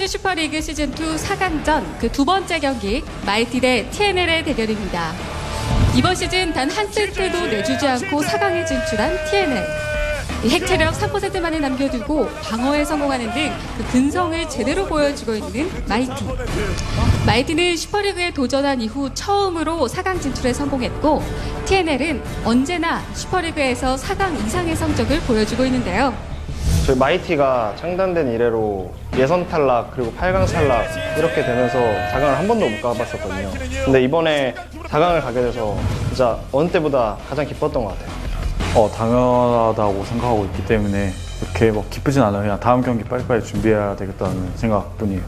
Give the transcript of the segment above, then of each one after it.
슈퍼리그 시즌2 4강전 그 두 번째 경기 마이티 대 TNL의 대결입니다. 이번 시즌 단 한 세트도 내주지 않고 4강에 진출한 TNL. 핵체력 3%만에 남겨두고 방어에 성공하는 등 그 근성을 제대로 보여주고 있는 마이티. 마이티는 슈퍼리그에 도전한 이후 처음으로 4강 진출에 성공했고 TNL은 언제나 슈퍼리그에서 4강 이상의 성적을 보여주고 있는데요. 저희 마이티가 창단된 이래로 예선 탈락 그리고 8강 탈락 이렇게 되면서 4강을 한 번도 못 가봤었거든요. 근데 이번에 4강을 가게 돼서 진짜 어느 때보다 가장 기뻤던 것 같아요. 당연하다고 생각하고 있기 때문에 그렇게 기쁘진 않아요. 그냥 다음 경기 빨리빨리 준비해야 되겠다는 생각뿐이에요.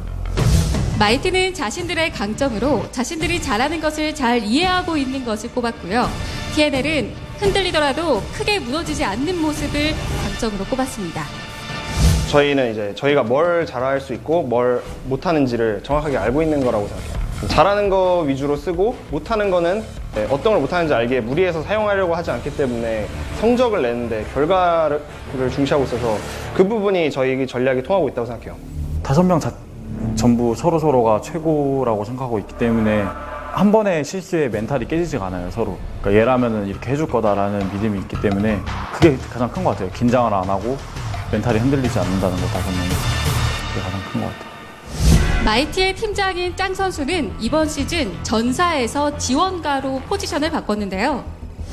마이티는 자신들의 강점으로 자신들이 잘하는 것을 잘 이해하고 있는 것을 꼽았고요. TNL은 흔들리더라도 크게 무너지지 않는 모습을 강점으로 꼽았습니다. 저희는 이제 저희가 뭘 잘할 수 있고 뭘 못하는지를 정확하게 알고 있는 거라고 생각해요. 잘하는 거 위주로 쓰고 못하는 거는 어떤 걸 못하는지 알기에 무리해서 사용하려고 하지 않기 때문에 성적을 내는데 결과를 중시하고 있어서 그 부분이 저희 전략이 통하고 있다고 생각해요. 5명 전부 서로가 최고라고 생각하고 있기 때문에 한 번의 실수에 멘탈이 깨지지가 않아요, 서로. 그러니까 얘라면은 이렇게 해줄 거다라는 믿음이 있기 때문에 그게 가장 큰 것 같아요. 긴장을 안 하고 멘탈이 흔들리지 않는다는 거 5명이. 그게 가장 큰 것 같아요. 마이티의 팀장인 짱 선수는 이번 시즌 전사에서 지원가로 포지션을 바꿨는데요.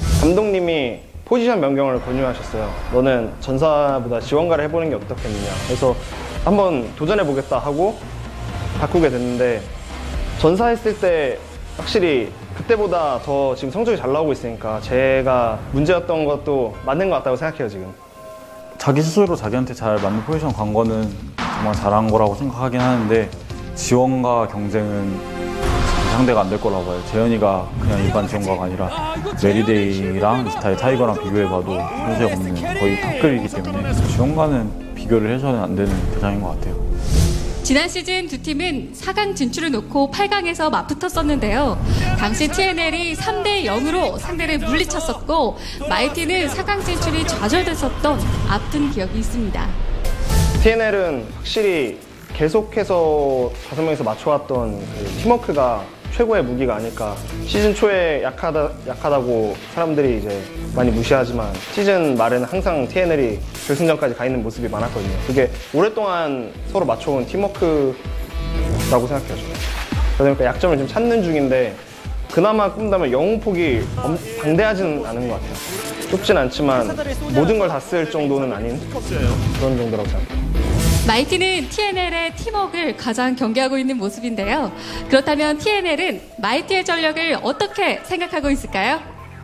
감독님이 포지션 변경을 권유하셨어요. 너는 전사보다 지원가를 해보는 게 어떻겠느냐. 그래서 한번 도전해보겠다 하고 바꾸게 됐는데 전사 했을 때 확실히 그때보다 더 지금 성적이 잘 나오고 있으니까 제가 문제였던 것도 맞는 것 같다고 생각해요, 지금. 자기 스스로 자기한테 잘 맞는 포지션 간 거는 정말 잘한 거라고 생각하긴 하는데 지원과 경쟁은 상대가 안 될 거라고 봐요. 재현이가 그냥 일반 지원가가 아니라 메리데이랑 스타일 타이거랑 비교해봐도 현수에 없는 거의 탑급이기 때문에 지원과는 비교를 해서는 안 되는 대상인 것 같아요. 지난 시즌 두 팀은 4강 진출을 놓고 8강에서 맞붙었었는데요. 당시 TNL이 3대 0으로 상대를 물리쳤었고 마이티는 4강 진출이 좌절됐었던 아픈 기억이 있습니다. TNL은 확실히 계속해서 5명이서 맞춰왔던 그 팀워크가 최고의 무기가 아닐까. 시즌 초에 약하다고 사람들이 이제 많이 무시하지만 시즌 말에는 항상 TNL이 결승전까지 가 있는 모습이 많았거든요. 그게 오랫동안 서로 맞춰온 팀워크라고 생각해요. 그러니까 약점을 지금 찾는 중인데 그나마 꾼다면 영웅폭이 방대하지는 않은 것 같아요. 좁진 않지만 모든 걸 다 쓸 정도는 아닌 그런 정도라고 생각해요. 마이티는 TNL의 팀워크를 가장 경계하고 있는 모습인데요. 그렇다면 TNL은 마이티의 전력을 어떻게 생각하고 있을까요?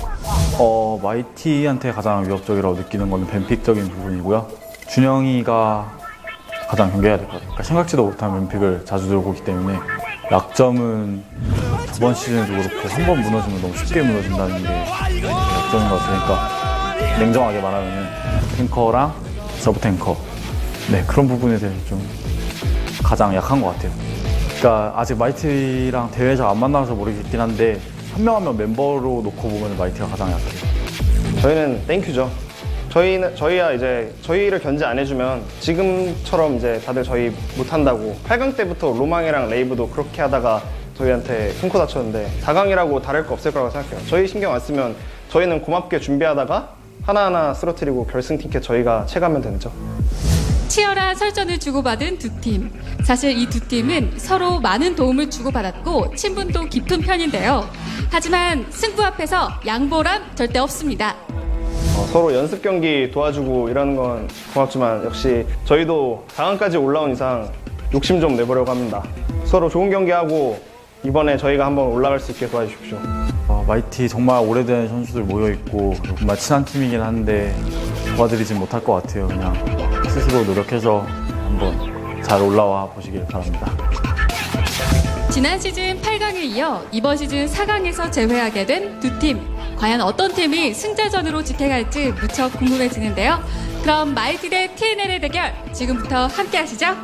마이티한테 가장 위협적이라고 느끼는 건 뱀픽적인 부분이고요. 준영이가 가장 경계해야 될 것 같아요. 그러니까 생각지도 못한 뱀픽을 자주 들고 오기 때문에 약점은 저번 시즌에도 그렇고 한 번 무너지면 너무 쉽게 무너진다는 게 약점인 것 같으니까 냉정하게 말하면 탱커랑 서브 탱커 그런 부분에 대해서 좀 가장 약한 것 같아요. 그러니까 아직 마이티랑 대회에서 안 만나서 모르겠긴 한데 한 명 한 명 멤버로 놓고 보면 마이티가 가장 약해요. 저희는 땡큐죠. 저희야 이제 저희를 견제 안 해주면 지금처럼 이제 다들 저희 못한다고 8강 때부터 로망이랑 레이브도 그렇게 하다가 저희한테 큰코 다쳤는데 4강이라고 다를 거 없을 거라고 생각해요. 저희 신경 안 쓰면 저희는 고맙게 준비하다가 하나하나 쓰러뜨리고 결승 티켓 저희가 채가면 되죠. 치열한 설전을 주고받은 두 팀. 사실 이 두 팀은 서로 많은 도움을 주고받았고 친분도 깊은 편인데요. 하지만 승부 앞에서 양보란 절대 없습니다. 서로 연습 경기 도와주고 이러는 건 고맙지만 역시 저희도 4강까지 올라온 이상 욕심 좀 내보려고 합니다. 서로 좋은 경기하고 이번에 저희가 한번 올라갈 수 있게 도와주십시오. 마이티 정말 오래된 선수들 모여있고 정말 친한 팀이긴 한데 도와드리진 못할 것 같아요. 그냥 스스로 노력해서 한번 잘 올라와 보시길 바랍니다. 지난 시즌 8강에 이어 이번 시즌 4강에서 재회하게 된 두 팀. 과연 어떤 팀이 승자전으로 직행할지 무척 궁금해지는데요. 그럼 마이티 대 TNL의 대결 지금부터 함께 하시죠.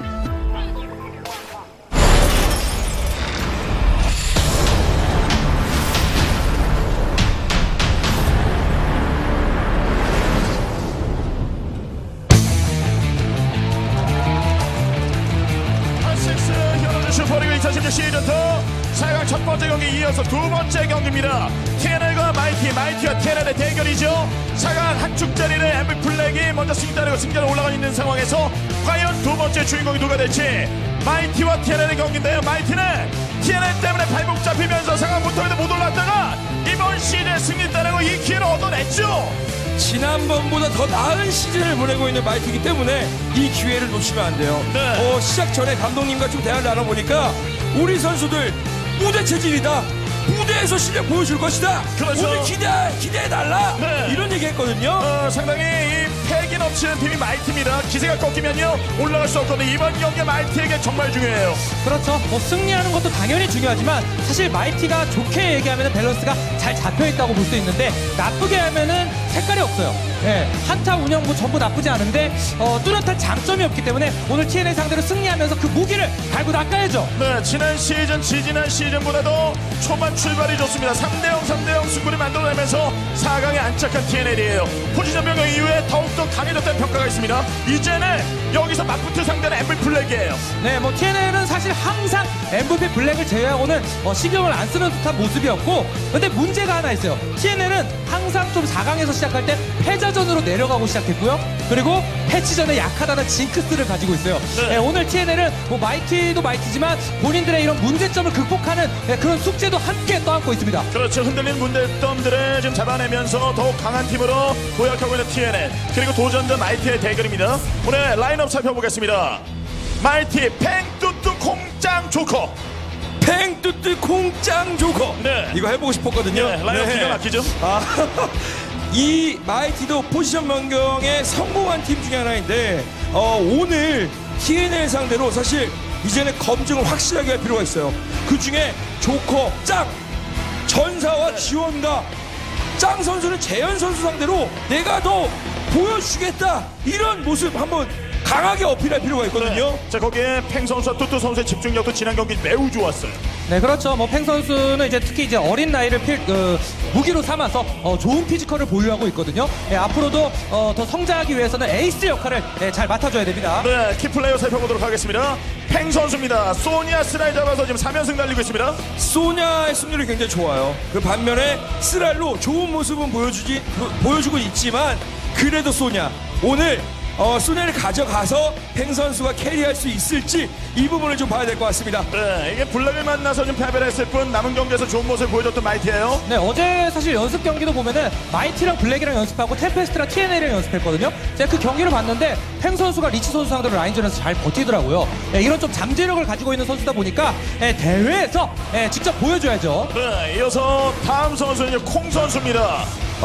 4강 첫 번째 경기 이어서 두 번째 경기입니다. TNL과 마이티, 마이티와 TNL의 대결이죠. 4강 한축 자리를 MVP 블랙이 먼저 승자로 올라가 있는 상황에서 과연 두 번째 주인공이 누가 될지. 마이티와 TNL의 경기인데요. 마이티는 TNL 때문에 발목 잡히면서 4강 못하는데 못 올랐다가 이번 시즌에 승리 따내고 이 기회를 얻어냈죠. 지난번보다 더 나은 시즌을 보내고 있는 마이티이기 때문에 이 기회를 놓치면 안 돼요. 네. 시작 전에 감독님과 좀 대화를 나눠보니까 우리 선수들 무대 체질이다. 무대에서 실력 보여줄 것이다. 그렇죠. 오늘 기대해달라. 네. 이런 얘기 했거든요. 상당히 이 패기 넘치는 팀이 마이티입니다. 기세가 꺾이면요 올라갈 수 없거든요. 이번 경기 마이티에게 정말 중요해요. 그렇죠. 뭐 승리하는 것도 당연히 중요하지만 사실 마이티가 좋게 얘기하면 밸런스가 잘 잡혀있다고 볼 수 있는데 나쁘게 하면은 색깔이 없어요. 예, 한타 운영부 전부 나쁘지 않은데 뚜렷한 장점이 없기 때문에 오늘 TNL 상대로 승리하면서 그 무기를 갈고 닦아야죠. 네, 지난 시즌, 지지난 시즌보다도 초반 출발이 좋습니다. 3대0 승부를 만들어내면서 4강에 안착한 TNL이에요. 포지션 변경 이후에 더욱더 강해졌다는 평가가 있습니다. 이제는 여기서 맞붙을 상대는 MVP 블랙이에요. 네, 뭐 TNL은 사실 항상 MVP 블랙을 제외하고는 신경을 안 쓰는 듯한 모습이었고, 근데 문제가 하나 있어요. TNL은 항상 좀 4강에서 시작할 때 패자전으로 내려가고 시작했고요. 그리고 패치전에 약하다는 징크스를 가지고 있어요. 네. 네, 오늘 TNL은 뭐 마이티도 마이티지만 본인들의 이런 문제점을 극복하는 그런 숙제도 함께 떠안고 있습니다. 그렇죠. 흔들린 문제점들을 지금 잡아내면서 더욱 강한 팀으로 도약하고 있는 TNL. 그리고 도전자 마이티의 대결입니다. 오늘 라인업 살펴보겠습니다. 마이티 팽뚜뚜 콩짱 조커. 팽뚜뚜 콩짱 조커. 네. 이거 해보고 싶었거든요. 네, 라인업 기가 막히죠. 이 마이티도 포지션 변경에 성공한 팀 중에 하나인데 오늘 TNL 상대로 사실 이제는 검증을 확실하게 할 필요가 있어요. 그 중에 조커, 짱, 전사와 지원가, 짱 선수는 재현 선수 상대로 내가 더 보여주겠다 이런 모습 한번 강하게 어필할 필요가 있거든요. 자, 거기에 팽 선수와 뚜뚜 선수의 집중력도 지난 경기 매우 좋았어요. 네, 그렇죠. 뭐 팽 선수는 이제 특히 이제 어린 나이를 무기로 삼아서 좋은 피지컬을 보유하고 있거든요. 예, 앞으로도 더 성장하기 위해서는 에이스 역할을 잘 맡아줘야 됩니다. 네, 키플레이어 살펴보도록 하겠습니다. 팽 선수입니다. 소니아 스라이 잡아서 지금 3연승 달리고 있습니다. 소냐의 승률이 굉장히 좋아요. 그 반면에 스랄로 좋은 모습은 보여주고 있지만 그래도 소냐 오늘 소냐를 가져가서 팽 선수가 캐리할 수 있을지 이 부분을 좀 봐야 될 것 같습니다. 네, 이게 블랙을 만나서 좀 패배를 했을 뿐 남은 경기에서 좋은 모습을 보여줬던 마이티예요. 네, 어제 사실 연습 경기도 보면은 마이티랑 블랙이랑 연습하고 템페스트랑 TNL이랑 연습했거든요. 제가 그 경기를 봤는데 팽 선수가 리치 선수 상대로 라인전에서 잘 버티더라고요. 네, 이런 좀 잠재력을 가지고 있는 선수다 보니까 대회에서 직접 보여줘야죠. 네, 이어서 다음 선수는 콩 선수입니다.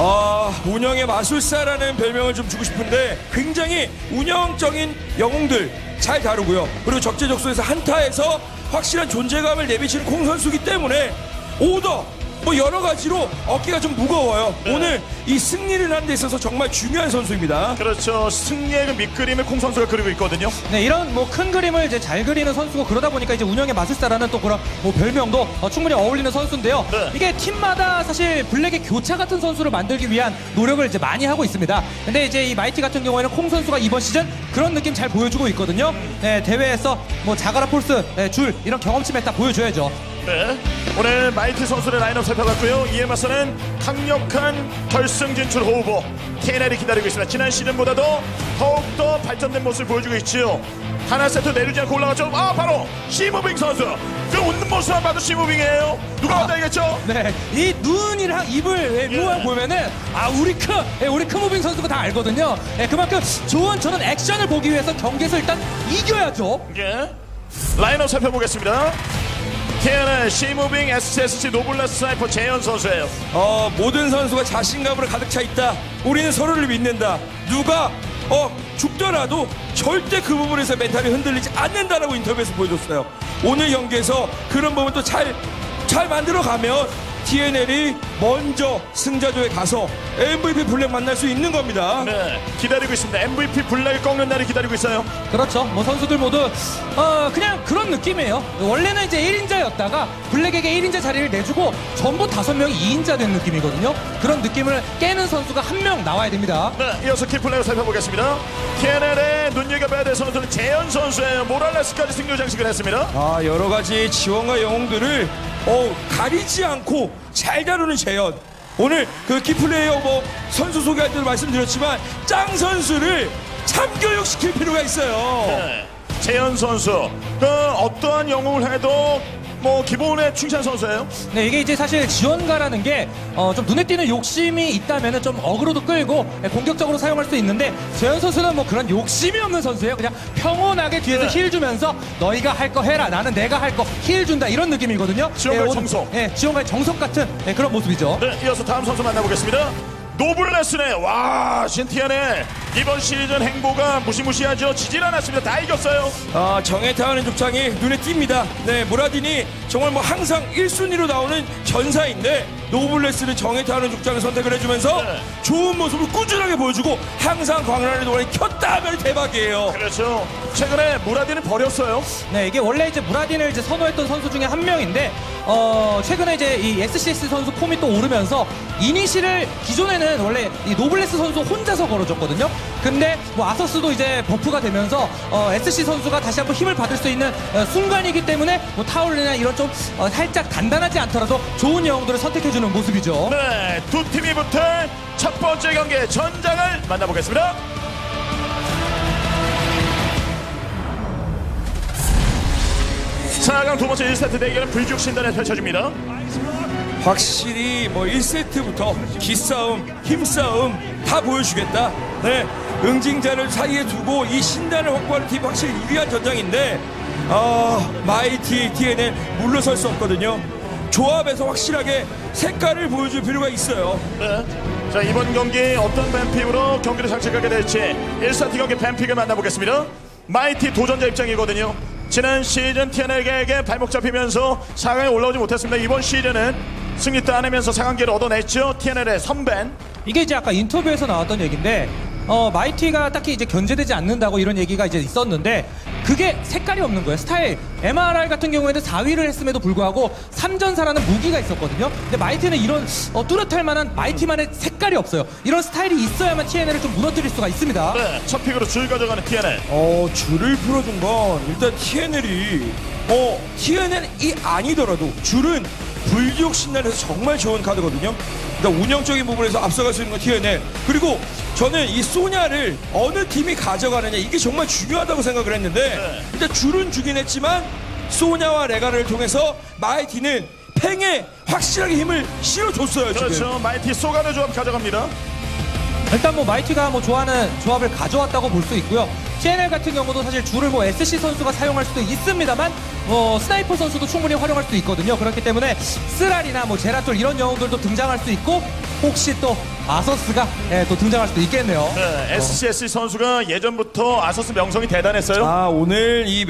운영의 마술사라는 별명을 좀 주고 싶은데 굉장히 운영적인 영웅들 잘 다루고요. 그리고 적재적소에서 한타에서 확실한 존재감을 내비치는 콩 선수이기 때문에 오더 뭐 여러 가지로 어깨가 좀 무거워요. 네. 오늘 이 승리를 하는 데 있어서 정말 중요한 선수입니다. 그렇죠. 승리의 그 밑그림을 콩 선수가 그리고 있거든요. 네, 이런 뭐 큰 그림을 이제 잘 그리는 선수고 그러다 보니까 이제 운영의 마술사라는 또 그런 뭐 별명도 충분히 어울리는 선수인데요. 네. 이게 팀마다 사실 블랙의 교차 같은 선수를 만들기 위한 노력을 이제 많이 하고 있습니다. 근데 이제 이 마이티 같은 경우에는 콩 선수가 이번 시즌 그런 느낌 잘 보여주고 있거든요. 네, 대회에서 뭐 자가라 폴스, 줄 이런 경험치를 딱 보여줘야죠. 네, 오늘 마이티 선수의 라인업 살펴봤고요. 이에 맞서는 강력한 결승 진출 후보 TNL이 기다리고 있습니다. 지난 시즌보다도 더욱더 발전된 모습을 보여주고 있지요. 하나 세트 내리지 않고 올라갔죠. 바로 시무빙 선수. 그 웃는 모습만 봐도 시무빙이에요. 누가 먼저 알겠죠? 네, 이 눈이랑 입을 모양 보면은 우리 크 무빙 선수가 다 알거든요. 네, 그만큼 좋은 저는 액션을 보기 위해서 경기에서 일단 이겨야죠. 예. 라인업 살펴보겠습니다. TNL 시무빙 SSC 노블레스 스나이퍼 재현 선수예요. 모든 선수가 자신감으로 가득 차 있다. 우리는 서로를 믿는다. 누가 죽더라도 절대 그 부분에서 멘탈이 흔들리지 않는다라고 인터뷰에서 보여줬어요. 오늘 경기에서 그런 부분도 잘 만들어가면 TNL이 먼저 승자조에 가서 MVP 블랙 만날 수 있는 겁니다. 네, 기다리고 있습니다. MVP 블랙을 꺾는 날이 기다리고 있어요. 그렇죠. 뭐 선수들 모두 그냥 그런 느낌이에요. 원래는 이제 1인자였다가 블랙에게 1인자 자리를 내주고 전부 5명이 2인자 된 느낌이거든요. 그런 느낌을 깨는 선수가 한 명 나와야 됩니다. 네, 이어서 키플레이어 살펴보겠습니다. TNL의 눈여겨봐야 될 선수는 재현 선수예요. 모랄레스까지 승리 장식을 했습니다. 여러 가지 지원과 영웅들을 가리지 않고 잘 다루는 재현. 오늘 그 키플레이어 뭐 선수 소개할 때도 말씀드렸지만 짱 선수를 참교육시킬 필요가 있어요. 네, 재현 선수 그 어떠한 영웅을 해도 뭐 기본의 칭찬 선수예요. 네, 이게 이제 사실 지원가라는 게 좀 눈에 띄는 욕심이 있다면은 좀 어그로도 끌고 공격적으로 사용할 수 있는데 재현 선수는 뭐 그런 욕심이 없는 선수예요. 그냥 평온하게 뒤에서 힐 주면서 너희가 할 거 해라. 나는 내가 할 거 힐 준다. 이런 느낌이거든요. 지원가의 오늘, 정석. 지원가의 정석 같은 그런 모습이죠. 네, 이어서 다음 선수 만나보겠습니다. 노블레스네. 와, 신티안의 이번 시즌 행보가 무시무시하죠. 지질 않았습니다. 다 이겼어요. 정해타하는 족장이 눈에 띕니다. 네, 무라딘이 정말 뭐 항상 1순위로 나오는 전사인데 노블레스는 정해타하는 족장을 선택을 해주면서 네. 좋은 모습을 꾸준하게 보여주고 항상 광란의 노래를 켰다 하면 대박이에요. 그렇죠. 최근에 무라딘을 버렸어요. 네, 이게 원래 이제 무라딘을 이제 선호했던 선수 중에 한 명인데, 최근에 이제 이 SCS 선수 폼이 또 오르면서 이니시를 기존에는 원래 이 노블레스 선수 혼자서 걸어줬거든요. 근데 뭐 아서스도 이제 버프가 되면서 SC 선수가 다시 한번 힘을 받을 수 있는 순간이기 때문에 뭐 타올리나 이런 좀 살짝 단단하지 않더라도 좋은 영웅들을 선택해주는 모습이죠. 네, 두 팀이 붙을 첫 번째 경기 전장을 만나보겠습니다. 사 강 두 번째 1세트 대결은 불죽 신단에 펼쳐집니다. 확실히 뭐 1세트부터 기싸움, 힘싸움 다 보여주겠다. 네, 응징자를 사이에 두고 이 신단을 확보하는 팀이 확실히 유리한 전장인데 마이티 TNL 물러설 수 없거든요. 조합에서 확실하게 색깔을 보여줄 필요가 있어요. 네. 자, 이번 경기 어떤 뱀픽으로 경기를 장식하게 될지 1세트 경기 뱀픽을 만나보겠습니다. 마이티 도전자 입장이거든요. 지난 시즌 TNL에게 발목 잡히면서 4강에 올라오지 못했습니다. 이번 시즌은 승리 따내면서 4강기를 얻어냈죠. TNL의 선벤. 이게 이제 아까 인터뷰에서 나왔던 얘기인데, 마이티가 딱히 이제 견제되지 않는다고 이런 얘기가 이제 있었는데, 그게 색깔이 없는 거예요. 스타일. MRR 같은 경우에는 4위를 했음에도 불구하고 3전사라는 무기가 있었거든요. 근데 마이티는 이런 뚜렷할 만한 마이티만의 색깔이 없어요. 이런 스타일이 있어야만 TNL을 좀 무너뜨릴 수가 있습니다. 네, 첫 픽으로 줄 가져가는 TNL. 줄을 풀어준 건 일단 TNL이 TNL이 아니더라도 줄은 불지옥 신단에서 정말 좋은 카드거든요. 그러니까 운영적인 부분에서 앞서갈 수 있는 건 TNL. 그리고 저는 이 소냐를 어느 팀이 가져가느냐 이게 정말 중요하다고 생각을 했는데 일단 줄은 주긴 했지만 소냐와 레가를 통해서 마이티는 팽에 확실하게 힘을 실어줬어요. 그렇죠. 지금. 마이티 소가드 조합 가져갑니다. 일단 뭐 마이티가 뭐 좋아하는 조합을 가져왔다고 볼 수 있고요. TNL 같은 경우도 사실 줄을 뭐 SC 선수가 사용할 수도 있습니다만 스나이퍼 선수도 충분히 활용할 수 있거든요. 그렇기 때문에 쓰랄이나 뭐 제라톨 이런 영웅들도 등장할 수 있고 혹시 또 아서스가 또 등장할 수도 있겠네요. 네, SCS 선수가 예전부터 아서스 명성이 대단했어요. 오늘 이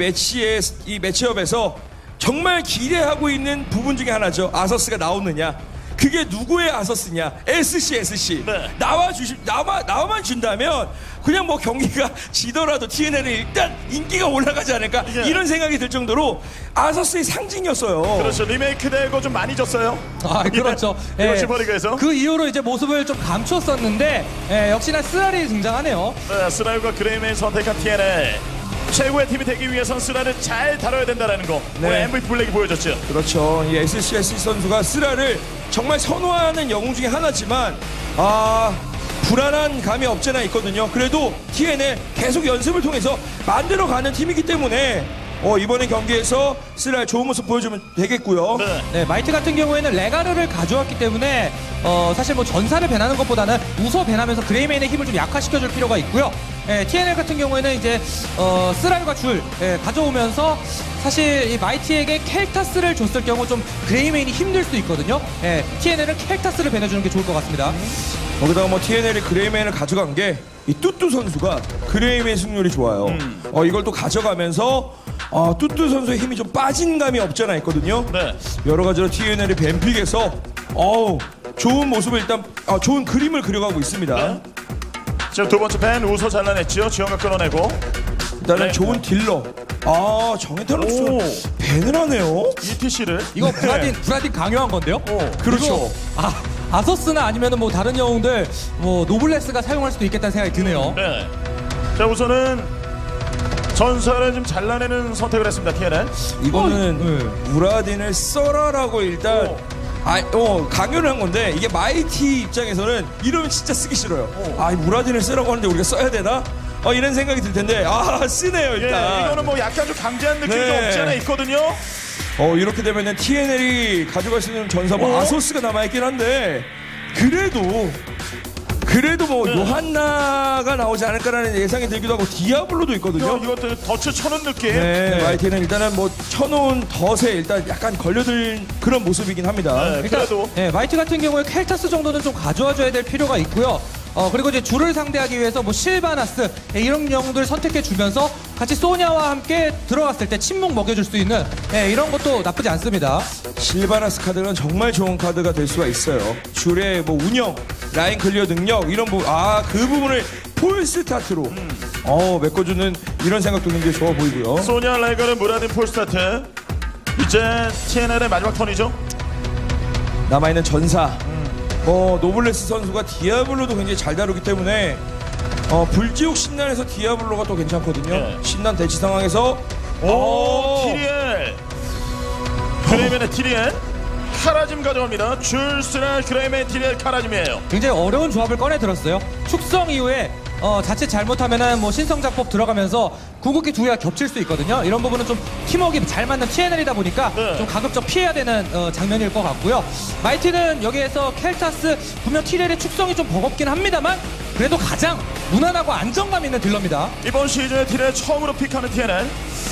매치업에서 정말 기대하고 있는 부분 중에 하나죠. 아서스가 나오느냐. 그게 누구의 아서스냐? SC. 네. 나와만 준다면 그냥 뭐 경기가 지더라도 TNL은 일단 인기가 올라가지 않을까 이런 생각이 들 정도로 아서스의 상징이었어요. 그렇죠. 리메이크 되고 좀 많이 졌어요. 그렇죠. 이번 슈퍼리그에서. 그 이후로 이제 모습을 좀 감췄었는데 역시나 쓰랄이 등장하네요. 네, 스라이브가 그레이맨 선택한 TNL. 최고의 팀이 되기 위해선 쓰라를 잘 다뤄야 된다는 거. 네. 오늘 MVP 블랙이 보여줬죠. 그렇죠. 이 SC 선수가 쓰라를 정말 선호하는 영웅 중에 하나지만 불안한 감이 없잖아 있거든요. 그래도 TNL 계속 연습을 통해서 만들어가는 팀이기 때문에 이번에 경기에서 쓰라 좋은 모습 보여주면 되겠고요. 네, 마이트 같은 경우에는 레가르를 가져왔기 때문에 사실 뭐 전사를 배나는 것보다는 우서 배나면서 그레이맨의 힘을 좀 약화시켜줄 필요가 있고요. TNL 같은 경우에는 이제 쓰랄과 줄 가져오면서 사실 이 마이티에게 켈타스를 줬을 경우 좀 그레이맨이 힘들 수 있거든요. TNL은 켈타스를 배내주는 게 좋을 것 같습니다. 거기다가 뭐 TNL이 그레이맨을 가져간 게 이 뚜뚜 선수가 그레이맨 승률이 좋아요. 이걸 또 가져가면서 뚜뚜 선수의 힘이 좀 빠진 감이 없잖아 있거든요. 네. 여러 가지로 TNL이 뱀픽에서 좋은 모습을 일단 좋은 그림을 그려가고 있습니다. 지금 두 번째 밴 우서 잘라냈죠. 지원가 끊어내고 일단은 네. 좋은 딜러. 정혜태는 오. 밴을 하네요. ETC를 이거 브라딘 강요한 건데요? 그렇죠. 이거, 아서스나 아니면은 뭐 다른 영웅들 뭐 노블레스가 사용할 수도 있겠다는 생각이 드네요. 네. 자 우선은 전설을 좀 잘라내는 선택을 했습니다. TNL. 이거는 무라딘을 써라라고 일단 강요를 한 건데 이게 마이티 입장에서는 이러면 진짜 쓰기 싫어요. 이 무라딘을 쓰라고 하는데 우리가 써야 되나? 이런 생각이 들 텐데 쓰네요 일단. 이거는 뭐 약간 좀 강제한 느낌이 네. 좀 없지 않아 있거든요. 이렇게 되면은 TNL이 가져갈 수 있는 전사 아소스가 남아있긴 한데 그래도 뭐 요한나가 나오지 않을까라는 예상이 들기도 하고 디아블로도 있거든요. 이것도 덫을 쳐놓은 느낌. 네, 마이티는 일단은 뭐 쳐놓은 덫에 일단 약간 걸려들 그런 모습이긴 합니다. 네, 그래도 마이티 같은 경우에 켈타스 정도는 좀 가져와줘야 될 필요가 있고요. 그리고 이제 줄을 상대하기 위해서 뭐 실바나스 이런 영웅들을 선택해 주면서 같이 소냐와 함께 들어갔을 때 침묵 먹여줄 수 있는 이런 것도 나쁘지 않습니다. 실바나스 카드는 정말 좋은 카드가 될 수가 있어요. 줄의 뭐 운영, 라인 클리어 능력 이런 그 부분을 폴 스타트로 메꿔주는 이런 생각도 굉장히 좋아 보이고요. 소냐 라이거르 무라딘 폴스타트. 이제 TNL의 마지막 턴이죠. 남아있는 전사. 노블레스 선수가 디아블로도 굉장히 잘 다루기 때문에 불지옥 신난에서 디아블로가 또 괜찮거든요. 네. 신난 대치 상황에서 티리엘. 그레이맨의 티리엘. 카라짐 가져갑니다. 줄스랄 그레이맨 티리엘 카라짐이에요. 굉장히 어려운 조합을 꺼내 들었어요. 축성 이후에 자칫 잘못하면은 뭐 신성작법 들어가면서 궁극기 두 개가 겹칠 수 있거든요. 이런 부분은 좀 팀워크가 잘 맞는 TNL이다 보니까 네. 좀 가급적 피해야 되는 장면일 것 같고요. 마이티는 여기에서 켈타스 분명 TNL의 축성이 좀 버겁긴 합니다만 그래도 가장 무난하고 안정감 있는 딜러입니다. 이번 시즌에 티리엘 처음으로 픽하는 TNL.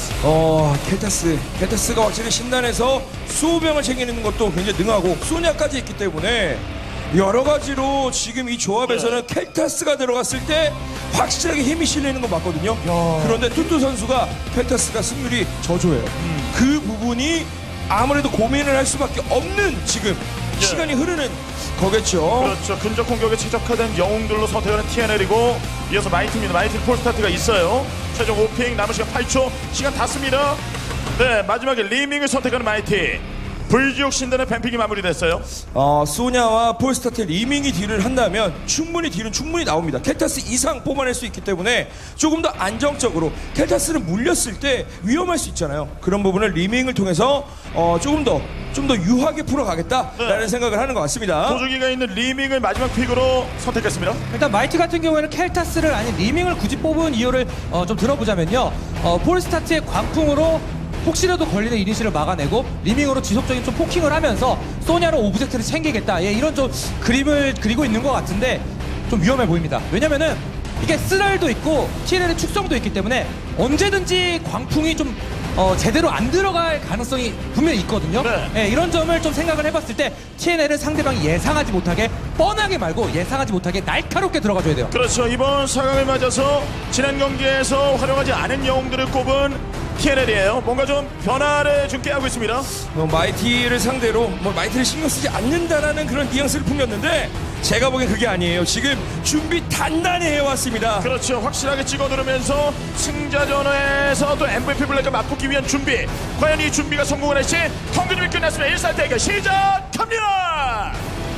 켈타스가 확실히 신난에서 수호병을 챙기는 것도 굉장히 능하고 소냐까지 있기 때문에 여러 가지로 지금 이 조합에서는 켈타스가 들어갔을 때 확실하게 힘이 실리는 건 맞거든요. 그런데 뚜뚜 선수가 켈타스가 승률이 저조해요. 그 부분이 아무래도 고민을 할 수밖에 없는 지금 시간이 흐르는 거겠죠. 그렇죠. 근접 공격에 최적화된 영웅들로 선택하는 TNL이고 이어서 마이티입니다. 마이티 폴스타트가 있어요. 최종 5핑 남은 시간 8초. 시간 다 씁니다. 네, 마지막에 리밍을 선택하는 마이티. 불지옥 신단의 뱀픽이 마무리됐어요. 소냐와 폴스타트 리밍이 딜을 한다면 딜은 충분히 나옵니다. 켈타스 이상 뽑아낼 수 있기 때문에 조금 더 안정적으로 켈타스는 물렸을 때 위험할 수 있잖아요. 그런 부분을 리밍을 통해서 좀 더 유하게 풀어가겠다라는 생각을 하는 것 같습니다. 도주기가 있는 리밍을 마지막 픽으로 선택했습니다. 일단 마이티 같은 경우에는 켈타스를 아닌 리밍을 굳이 뽑은 이유를 좀 들어보자면요. 폴스타트의 광풍으로 혹시라도 걸리는 이니시를 막아내고 리밍으로 지속적인 좀 포킹을 하면서 소냐로 오브젝트를 챙기겠다 이런 좀 그림을 그리고 있는 것 같은데 좀 위험해 보입니다. 왜냐면은 이게 쓰랄도 있고 TNL의 축성도 있기 때문에 언제든지 광풍이 좀 제대로 안 들어갈 가능성이 분명히 있거든요. 네. 이런 점을 좀 생각을 해봤을 때 TNL은 상대방이 예상하지 못하게 뻔하게 말고 예상하지 못하게 날카롭게 들어가줘야 돼요. 그렇죠. 이번 4강을 맞아서 지난 경기에서 활용하지 않은 영웅들을 꼽은 TNL이에요. 뭔가 좀 변화를 좀 깨하고 있습니다. 마이티를 상대로 마이티를 신경 쓰지 않는다라는 그런 뉘앙스를 풍겼는데 제가 보기엔 그게 아니에요. 지금 준비 단단히 해왔습니다. 그렇죠. 확실하게 찍어 누르면서 승자전에서 또 MVP 블랙과 맞붙기 위한 준비. 과연 이 준비가 성공을 할지 텅근님이 끝났습니다. 1사 대결 시작합니다.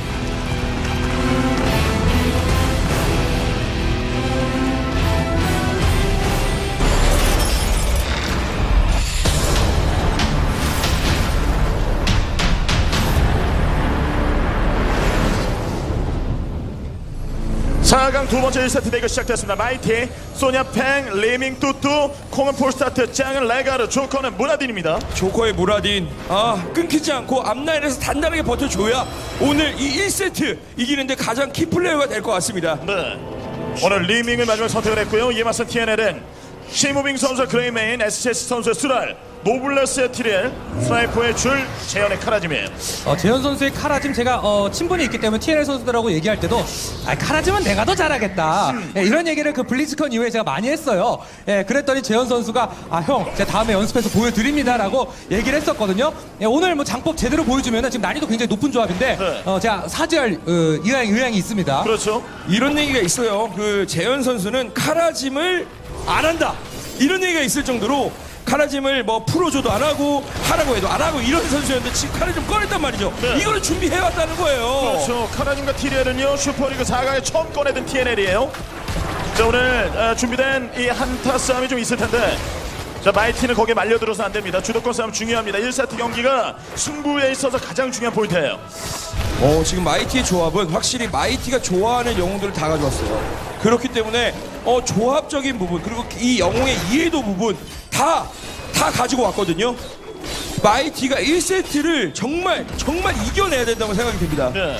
자, 4강 두 번째 1세트 대결 시작됐습니다. 마이티, 소냐 팽, 리밍 뚜뚜, 콩은 폴스타트, 짱은 레가르, 조커는 무라딘입니다. 조커의 무라딘 끊기지 않고 앞라인에서 단단하게 버텨줘야 오늘 이 1세트 이기는데 가장 키플레이어가 될 것 같습니다. 네. 오늘 리밍을 마지막 선택을 했고요. 이에 맞선 TNL은 시무빙 선수의 그레이메인, SCS 선수의 스랄, 노블레스의 티렐, 스나이퍼의 줄, 재현의 카라짐이에요. 재현 선수의 카라짐 제가 친분이 있기 때문에 TNL 선수들하고 얘기할 때도 카라짐은 내가 더 잘하겠다. 이런 얘기를 그 블리즈컨 이후에 제가 많이 했어요. 그랬더니 재현 선수가 형 제가 다음에 연습해서 보여드립니다라고 얘기를 했었거든요. 오늘 뭐 장법 제대로 보여주면 지금 난이도 굉장히 높은 조합인데 네. 제가 사죄할 의향이 있습니다. 그렇죠. 이런 얘기가 있어요. 그 재현 선수는 카라짐을 안 한다. 이런 얘기가 있을 정도로 카라짐을 뭐 풀어줘도 안 하고 하라고 해도 안 하고 이런 선수였는데 지금 카라짐 꺼냈단 말이죠. 네. 이거를 준비해왔다는 거예요. 그렇죠. 카라짐과 티렐은요 슈퍼리그 4강에 처음 꺼내든 TNL이에요. 자 오늘 준비된 이 한타 싸움이 좀 있을 텐데 자 마이티는 거기에 말려들어서 안 됩니다. 주도권 싸움 중요합니다. 1세트 경기가 승부에 있어서 가장 중요한 포인트예요. 지금 마이티의 조합은 확실히 마이티가 좋아하는 영웅들을 다 가져왔어요. 그렇기 때문에 조합적인 부분 그리고 이 영웅의 이해도 부분 다 가지고 왔거든요. 마이티가 1세트를 정말 이겨내야 된다고 생각이 듭니다. 네.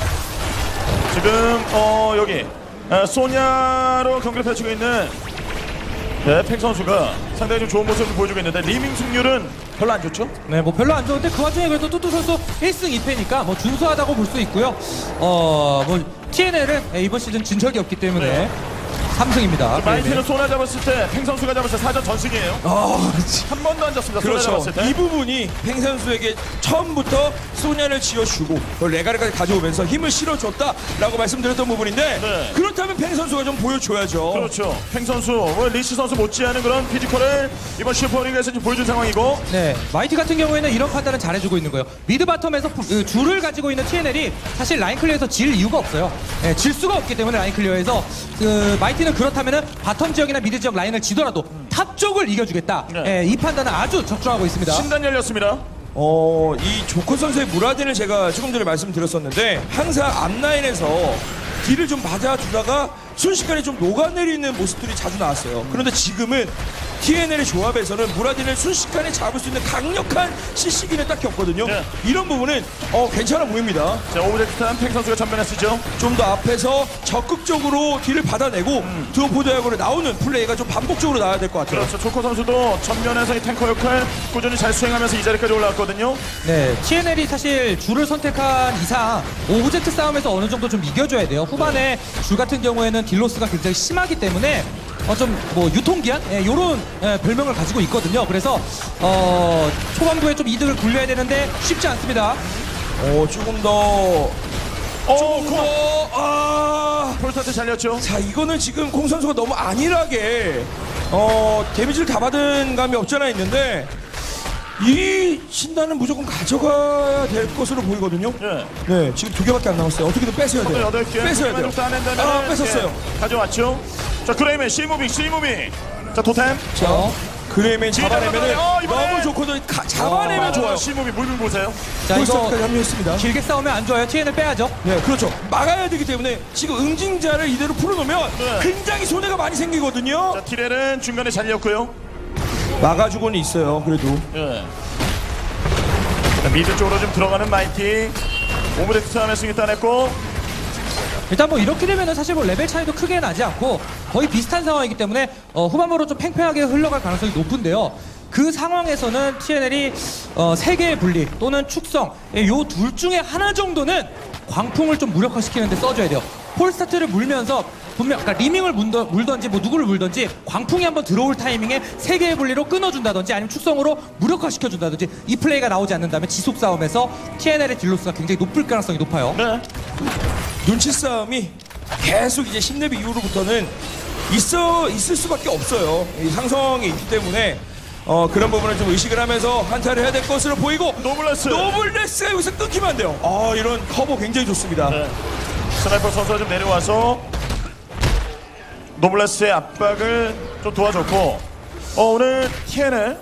지금 여기 소냐로 경기를 펼치고 있는 팽 선수가 상당히 좀 좋은 모습을 보여주고 있는데 리밍 승률은 별로 안 좋죠? 네, 뭐 별로 안 좋은데 그 와중에 그래도 뚜뚜 선수 1승 2패니까 뭐 준수하다고 볼 수 있고요. 뭐 TNL은 이번 시즌 진 적이 없기 때문에 네. 3승입니다. 마이티는 소나 잡았을 때 팽 선수가 잡았을 때 4전 전승이에요. 한 번도 안 졌습니다. 소나 그렇죠. 잡았을 때. 이 부분이 팽 선수에게 처음부터 소냐를 지어주고 레가르까지 가져오면서 힘을 실어줬다라고 말씀드렸던 부분인데 네. 그렇다면 팽 선수가 좀 보여줘야죠. 그렇죠. 팽 선수, 리시 선수 못지않은 그런 피지컬을 이번 슈퍼리그에서 지금 보여준 상황이고. 네, 마이티 같은 경우에는 이런 판단은 잘해주고 있는 거예요. 미드 바텀에서 줄을 가지고 있는 TNL이 사실 라인 클리어에서 질 이유가 없어요. 질 수가 없기 때문에 라인 클리어에서 마이티는 그렇다면은 바텀 지역이나 미드 지역 라인을 지더라도 탑 쪽을 이겨주겠다. 네. 이 판단은 아주 적중하고 있습니다. 신단 열렸습니다. 이 조커 선수의 무라딘을 제가 조금 전에 말씀드렸었는데 항상 앞라인에서 딜을 좀 맞아주다가 순식간에 좀 녹아내리는 모습들이 자주 나왔어요. 그런데 지금은 TNL의 조합에서는 무라딘을 순식간에 잡을 수 있는 강력한 CC기는 딱히 없거든요. 네. 이런 부분은 괜찮아 보입니다. 자, 오브젝트한 팽 선수가 전면에 쓰죠. 좀 더 앞에서 적극적으로 딜을 받아내고 두어포드하고는 나오는 플레이가 좀 반복적으로 나와야 될 것 같아요. 그렇죠. 조커 선수도 전면에서 이 탱커 역할 꾸준히 잘 수행하면서 이 자리까지 올라왔거든요. 네, TNL이 사실 줄을 선택한 이상 오브젝트 싸움에서 어느 정도 좀 이겨줘야 돼요. 후반에 줄 같은 경우에는 딜로스가 굉장히 심하기 때문에 좀 뭐 유통기한 요런 별명을 가지고 있거든요. 그래서 초반부에 좀 이득을 굴려야 되는데 쉽지 않습니다. 조금 더 폴스타트 잘렸죠. 자, 이거는 지금 공 선수가 너무 안일하게 데미지를 다 받은 감이 없잖아 있는데 이 신단은 무조건 가져가야 될 것으로 보이거든요. 네, 지금 2개밖에 안 남았어요. 어떻게든 뺏어야 돼요. 8개. 뺏어야 돼요. 뺏었어요. 가져왔죠. 자, 그레이맨 C무빙. 자, 토템. 자, 그레이맨 잡아내면 이번에 너무 좋거든요. 잡아내면 좋아요. C무빙 무빙 보세요. 자, 이거 폴스타트까지 합류했습니다. 길게 싸우면 안 좋아요. TNL 빼야죠. 네, 그렇죠. 막아야 되기 때문에 지금 응징자를 이대로 풀어놓으면 네. 굉장히 손해가 많이 생기거든요. 자, 티렐은 중간에 잘렸고요. 막아주고는 있어요. 그래도 자, 미드 쪽으로 좀 들어가는 마이티. 오브젝트 싸움에 승리 따냈고. 일단 뭐 이렇게 되면은 사실 뭐 레벨 차이도 크게 나지 않고 거의 비슷한 상황이기 때문에 후반부로 좀 팽팽하게 흘러갈 가능성이 높은데요. 그 상황에서는 TNL이 3개의 분리 또는 축성 요 둘 중에 하나 정도는 광풍을 좀 무력화시키는 데 써줘야 돼요. 폴스타트를 물면서 분명 그러니까 리밍을 물던지 뭐 누구를 물던지 광풍이 한번 들어올 타이밍에 3개의 분리로 끊어준다든지 아니면 축성으로 무력화시켜준다든지 이 플레이가 나오지 않는다면 지속 싸움에서 TNL의 딜로스가 굉장히 높을 가능성이 높아요. 네. 눈치 싸움이 계속 이제 10레벨 이후로부터는 있을 수밖에 없어요. 이 상성이 있기 때문에 그런 부분을 좀 의식을 하면서 한타를 해야 될 것으로 보이고 노블레스가 여기서 끊기면 안 돼요. 이런 커버 굉장히 좋습니다. 네. 스나이퍼 선수가 좀 내려와서 노블레스의 압박을 좀 도와줬고 오늘 TNL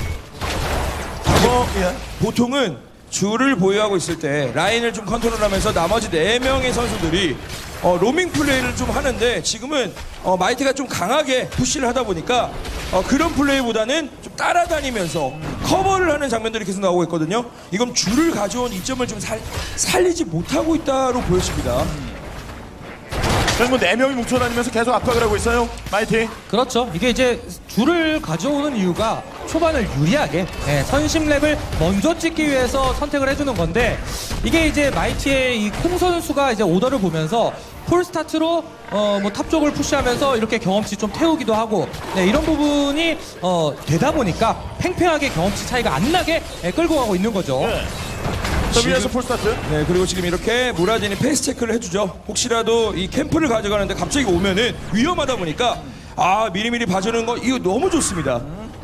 보통은 줄을 보유하고 있을 때 라인을 좀 컨트롤하면서 나머지 4명의 선수들이 로밍 플레이를 좀 하는데 지금은 마이티가 좀 강하게 푸시를 하다 보니까 그런 플레이보다는 좀 따라다니면서 커버를 하는 장면들이 계속 나오고 있거든요. 이건 줄을 가져온 이점을 좀 살리지 못하고 있다로 보여집니다. 결국 4명이 뭉쳐다니면서 계속 압박을 하고 있어요. 마이티. 그렇죠. 이게 이제 줄을 가져오는 이유가 초반을 유리하게 선심랩을 먼저 찍기 위해서 선택을 해주는 건데 이게 이제 마이티의 이 콩 선수가 이제 오더를 보면서 폴 스타트로 뭐 탑 쪽을 푸시하면서 이렇게 경험치 좀 태우기도 하고 이런 부분이 되다 보니까 팽팽하게 경험치 차이가 안 나게 끌고 가고 있는 거죠. 네. 저 위에서 폴스타트. 네, 그리고 지금 이렇게 무라딘이 페이스 체크를 해주죠. 혹시라도 이 캠프를 가져가는데 갑자기 오면은 위험하다 보니까 미리미리 봐주는 거 이거 너무 좋습니다.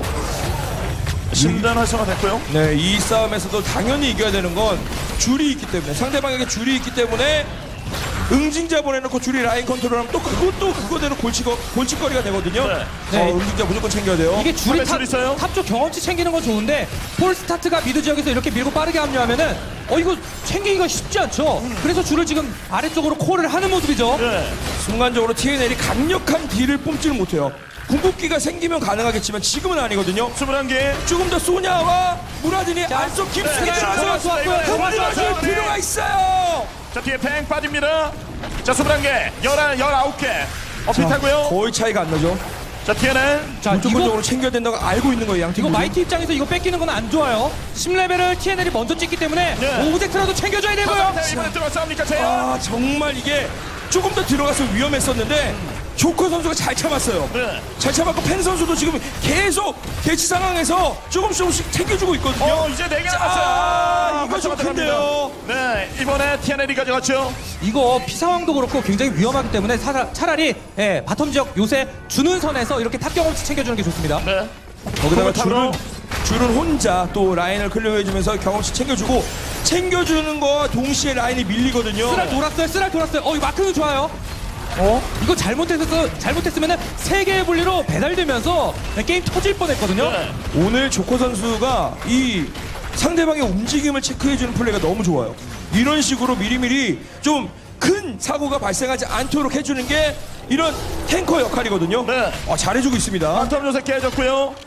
신단 활성화 됐고요. 네, 이 싸움에서도 당연히 이겨야 되는 건 줄이 있기 때문에 상대방에게 줄이 있기 때문에 응징자 보내놓고 줄이 라인 컨트롤하면 또 그것도 그거대로 골칫거리가 되거든요. 네. 응징자 무조건 챙겨야 돼요. 이게 줄이 줄 있어요? 탑 쪽 경험치 챙기는 건 좋은데 폴 스타트가 미드 지역에서 이렇게 밀고 빠르게 합류하면은 이거 챙기기가 쉽지 않죠. 그래서 줄을 지금 아래쪽으로 콜을 하는 모습이죠. 네. 순간적으로 TNL이 강력한 딜을 뿜지를 못해요. 궁극기가 생기면 가능하겠지만 지금은 아니거든요. 21개. 조금 더 소냐와 무라딘이 안쪽 깊숙이 들어가서 흔들어줄 필요가 있어요. 자, 뒤에 팽 빠집니다. 자, 21개. 19개. 어필하고요. 거의 차이가 안 나죠. 자, TNL. 자, 무조건적으로 챙겨야 된다고 알고 있는 거예요, 양팀. 이거 마이티 입장에서 이거 뺏기는 건 안 좋아요. 10레벨을 TNL이 먼저 찍기 때문에 네. 오브젝트라도 챙겨줘야 되고요. 이번에 들어왔습니까, 제야? 정말 이게 조금 더 들어가서 위험했었는데 조커 선수가 잘 참았어요. 네. 잘 참았고 펜 선수도 지금 계속 대치 상황에서 조금씩 챙겨주고 있거든요. 이제 4개 남았어요. 이거 좀 큰데요. 네, 이번에 TNL이 가져갔죠. 이거 피 상황도 그렇고 굉장히 위험하기 때문에 차라리 바텀 지역 요새 주는 선에서 이렇게 탑 경험치 챙겨주는 게 좋습니다. 네. 거기다가 탑으로. 줄은 혼자 또 라인을 클리어해주면서 경험치 챙겨주고 챙겨주는 거와 동시에 라인이 밀리거든요. 쓰랄 돌았어요. 이거 마크는 좋아요. 이거 잘못했으면은 3개의 분리로 배달되면서 게임 터질 뻔했거든요. 네. 오늘 조커 선수가 이 상대방의 움직임을 체크해주는 플레이가 너무 좋아요. 이런 식으로 미리미리 좀 큰 사고가 발생하지 않도록 해주는 게 이런 탱커 역할이거든요. 네. 잘해주고 있습니다. 바텀 요새 깨졌고요.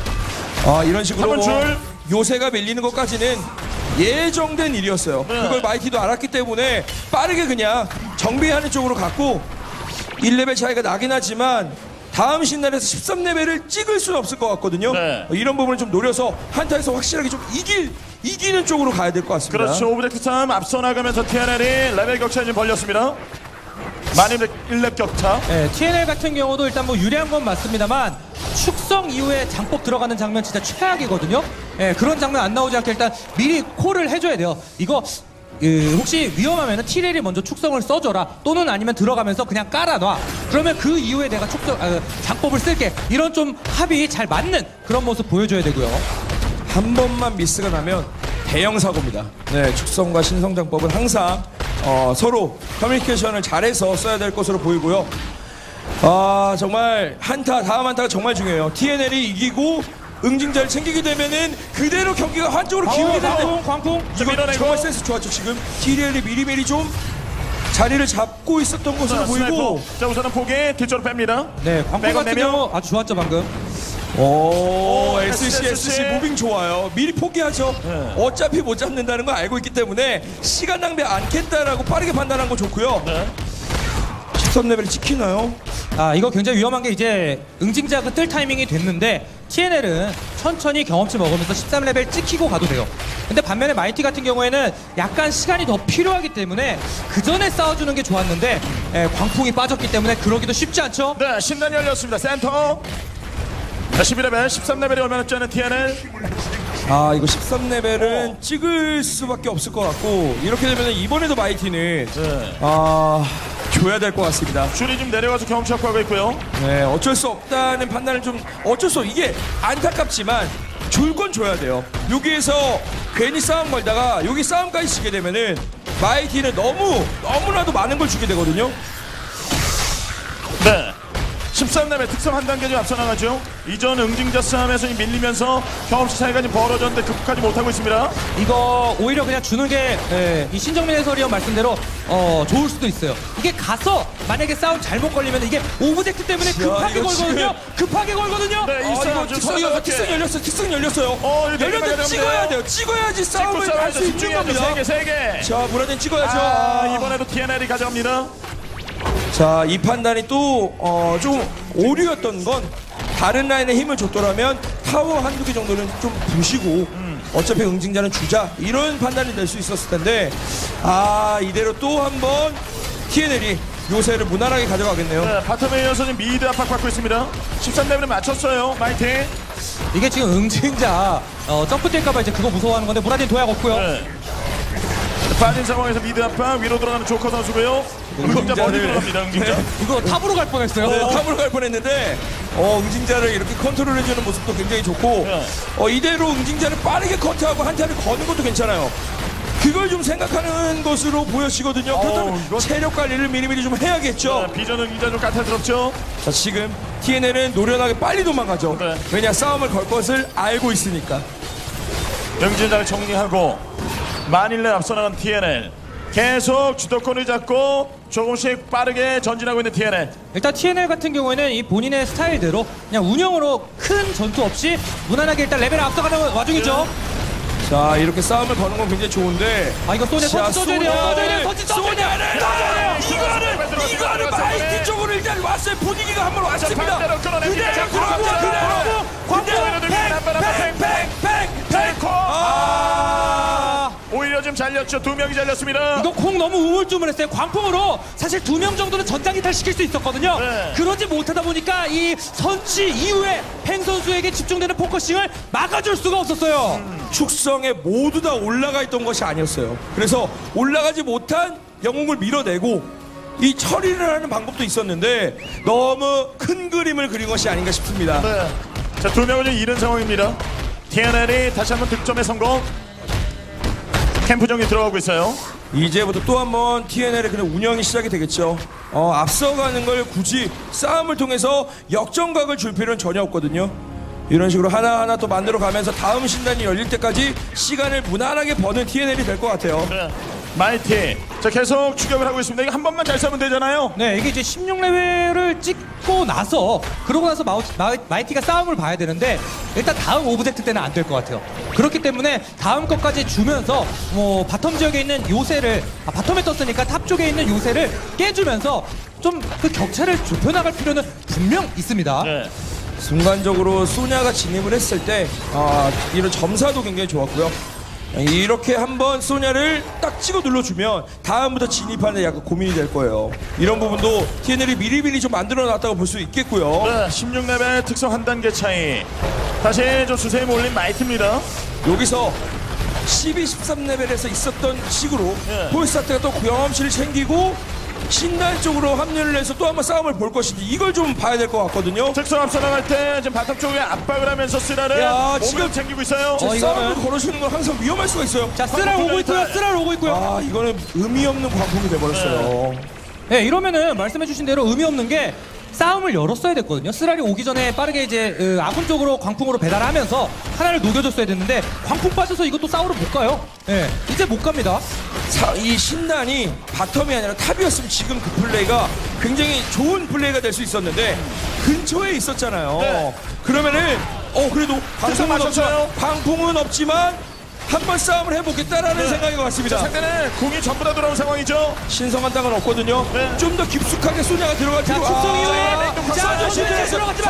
이런 식으로 한번 줄. 요새가 밀리는 것까지는 예정된 일이었어요. 네. 그걸 마이티도 알았기 때문에 빠르게 그냥 정비하는 쪽으로 갔고 1레벨 차이가 나긴 하지만 다음 신날에서 13레벨을 찍을 수는 없을 것 같거든요. 네. 이런 부분을 좀 노려서 한타에서 확실하게 좀 이기는 쪽으로 가야 될 것 같습니다. 그렇죠. 오브젝트 싸움 앞서 나가면서 TNL이 레벨 격차를 좀 벌렸습니다. 많이 1렙 격차. TNL 같은 경우도 일단 뭐 유리한 건 맞습니다만 축성 이후에 장법 들어가는 장면 진짜 최악이거든요. 그런 장면 안 나오지 않게 일단 미리 콜을 해줘야 돼요. 이거 혹시 위험하면 TNL이 먼저 축성을 써줘라 또는 아니면 들어가면서 그냥 깔아놔. 그러면 그 이후에 내가 장법을 쓸게. 이런 좀 합이 잘 맞는 그런 모습 보여줘야 되고요. 한 번만 미스가 나면 대형 사고입니다. 네, 축성과 신성장법은 항상 서로 커뮤니케이션을 잘해서 써야 될 것으로 보이고요. 정말 다음 한타가 정말 중요해요. TNL이 이기고 응징자를 챙기게 되면은 그대로 경기가 한쪽으로 기울게 되는데 광풍 이거 정말 센스 좋았죠. 지금 TNL이 미리미리 좀 자리를 잡고 있었던 것으로 보이고. 자, 우선은 포기 뒤쪽으로 뺍니다. 네, 광풍 백업 같은 내면. 경우 아주 좋았죠 방금. SC 무빙 좋아요. 미리 포기하죠. 어차피 못 잡는다는 거 알고 있기 때문에 시간 낭비 않겠다라고 빠르게 판단한 거 좋고요. 네. 13레벨 찍히나요? 이거 굉장히 위험한 게 이제 응징자가 뜰 타이밍이 됐는데 TNL은 천천히 경험치 먹으면서 13레벨 찍히고 가도 돼요. 근데 반면에 마이티 같은 경우에는 약간 시간이 더 필요하기 때문에 그 전에 싸워주는 게 좋았는데 광풍이 빠졌기 때문에 그러기도 쉽지 않죠. 네, 신단이 열렸습니다. 센터. 자, 12레벨, 13레벨이 얼마나 짜는 TNL. 이거 13레벨은 찍을 수밖에 없을 것 같고 이렇게 되면 이번에도 마이티는 줘야 될 것 같습니다. 줄이 좀 내려가서 경험치 확보하고 있고요. 네, 어쩔 수 없다는 판단을 이게 안타깝지만 줄 건 줘야 돼요. 여기에서 괜히 싸움 걸다가 여기 싸움까지 지게 되면은 마이티는 너무나도 많은 걸 주게 되거든요. 네. 13레벨 특성 한 단계 좀 앞서 나가죠. 이전 응징자 싸움에서 밀리면서 경험치 차이가 좀 벌어졌는데 극복하지 못하고 있습니다. 이거 오히려 그냥 주는 게 이 신정민 해설위원 말씀대로 좋을 수도 있어요. 이게 가서 만약에 싸움 잘못 걸리면 이게 오브젝트 때문에 급하게 이거 걸거든요. 급하게 걸거든요. 네, 이거 특성 열렸어요. 열렸는데 찍어야 돼요. 찍어야지 싸움을 할 수 있는 겁니다. 3개. 자, 무라딘 찍어야죠. 이번에도 TNL이 가져갑니다. 자, 이 판단이 또 좀 오류였던 건 다른 라인에 힘을 줬더라면 타워 한두 개 정도는 좀 부시고 어차피 응징자는 주자 이런 판단이 될 수 있었을 텐데 이대로 또 한번 TNL이 요새를 무난하게 가져가겠네요. 네, 바텀에 이어서 지금 미드 압박받고 있습니다. 13레벨에 맞췄어요. 마이티. 이게 지금 응징자 점프 뛸까봐 이제 그거 무서워하는 건데 무라딘 도약 없고요. 네. 빠진 상황에서 미드 압박 위로 들어가는 조커 선수고요. 응징자 멀리 들어갑니다. 응징자. 이거 탑으로 갈 뻔했어요. 네, 탑으로 갈 뻔했는데 응징자를 이렇게 컨트롤해주는 모습도 굉장히 좋고 이대로 응징자를 빠르게 커트하고 한타를 거는 것도 괜찮아요. 그걸 좀 생각하는 것으로 보여지거든요. 그렇다면 체력 관리를 미리미리 좀 해야겠죠. 네, 비전 응징자 좀 까탈스럽죠. 자, 지금 TNL은 노련하게 빨리 도망가죠. 네. 왜냐, 싸움을 걸 것을 알고 있으니까. 응징자를 정리하고 만일레 앞서 나간 TNL. 계속 주도권을 잡고 조금씩 빠르게 전진하고 있는 TNL. 일단 TNL 같은 경우에는 이 본인의 스타일대로 그냥 운영으로 큰 전투 없이 무난하게 일단 레벨을 앞서가는 와중이죠. 자, 이렇게 싸움을 거는 건 굉장히 좋은데 이거 소냐 써줘야 돼요. 이거는 마이티 쪽으로 일단 왔어요. 분위기가 한번 왔습니다. 반대로 끌어냅니다. 그대로 들어가고 팽팽팽팽팽. 오히려 지금 잘렸죠. 두 명이 잘렸습니다. 이거 콩 너무 우물쭈물했어요. 광풍으로 사실 2명 정도는 전장 이탈시킬 수 있었거든요. 네. 그러지 못하다 보니까 이 선취 이후에 팽 선수에게 집중되는 포커싱을 막아줄 수가 없었어요. 축성에 모두 다 올라가 있던 것이 아니었어요. 그래서 올라가지 못한 영웅을 밀어내고 이 처리를 하는 방법도 있었는데 너무 큰 그림을 그린 것이 아닌가 싶습니다. 네. 자, 두 명을 좀 잃은 상황입니다. TNL이 다시 한번 득점에 성공. 캠프 정리 들어가고 있어요. 이제부터 또 한번 TNL의 그냥 운영이 시작이 되겠죠. 앞서가는 걸 굳이 싸움을 통해서 역전각을 줄 필요는 전혀 없거든요. 이런 식으로 하나하나 또 만들어 가면서 다음 신단이 열릴 때까지 시간을 무난하게 버는 TNL이 될 것 같아요. 네. 마이티. 자, 계속 추격을 하고 있습니다. 이거 한 번만 잘 싸면 되잖아요. 네, 이게 이제 16레벨을 찍고 나서 그러고 나서 마이티가 싸움을 봐야 되는데 일단 다음 오브젝트 때는 안 될 것 같아요. 그렇기 때문에 다음 것까지 주면서 뭐 바텀 지역에 있는 요새를 바텀에 떴으니까 탑 쪽에 있는 요새를 깨주면서 좀 그 격차를 좁혀나갈 필요는 분명 있습니다. 네. 순간적으로 소냐가 진입을 했을 때 이런 점사도 굉장히 좋았고요. 이렇게 한번 소냐를 딱 찍어 눌러주면 다음부터 진입하는 데 약간 고민이 될 거예요. 이런 부분도 TNL이 미리미리 좀 만들어 놨다고 볼 수 있겠고요. 네. 16레벨 특성 한 단계 차이. 다시 좀 수세에 몰린 마이티입니다. 여기서 12, 13레벨에서 있었던 식으로 네. 폴스타트가 또 경험치를 챙기고 신단 쪽으로 합류를 해서 또 한번 싸움을 볼 것인지 이걸 좀 봐야 될 것 같거든요. 특성 앞서 나갈 때 지금 바텀 쪽에 압박을 하면서 쓰라를 야, 지금 지금 챙기고 있어요. 싸움을 걸어주는 건 항상 위험할 수가 있어요. 자, 쓰랄 오고 있고요. 쓰랄 오고 있고요. 이거는 의미 없는 광풍이 돼버렸어요. 네, 이러면은 말씀해주신 대로 의미 없는 게 싸움을 열었어야 됐거든요. 쓰랄이 오기 전에 빠르게 이제 아군 쪽으로 광풍으로 배달하면서 하나를 녹여줬어야 됐는데 광풍 빠져서 이것도 싸우러 못 가요. 네, 이제 못 갑니다. 이 신단이 바텀이 아니라 탑이었으면 지금 그 플레이가 굉장히 좋은 플레이가 될 수 있었는데 근처에 있었잖아요. 네. 그러면은 그래도 광풍은 맞췄어요. 광풍은 없지만 한번 싸움을 해보겠다라는 생각인 것 같습니다. 상대는 궁이 전부 다 돌아온 상황이죠. 신성한 땅은 없거든요. 네. 좀 더 깊숙하게 소냐가 들어갈 자, 필요가 축성 이후에 자, 신전에 들어갔지만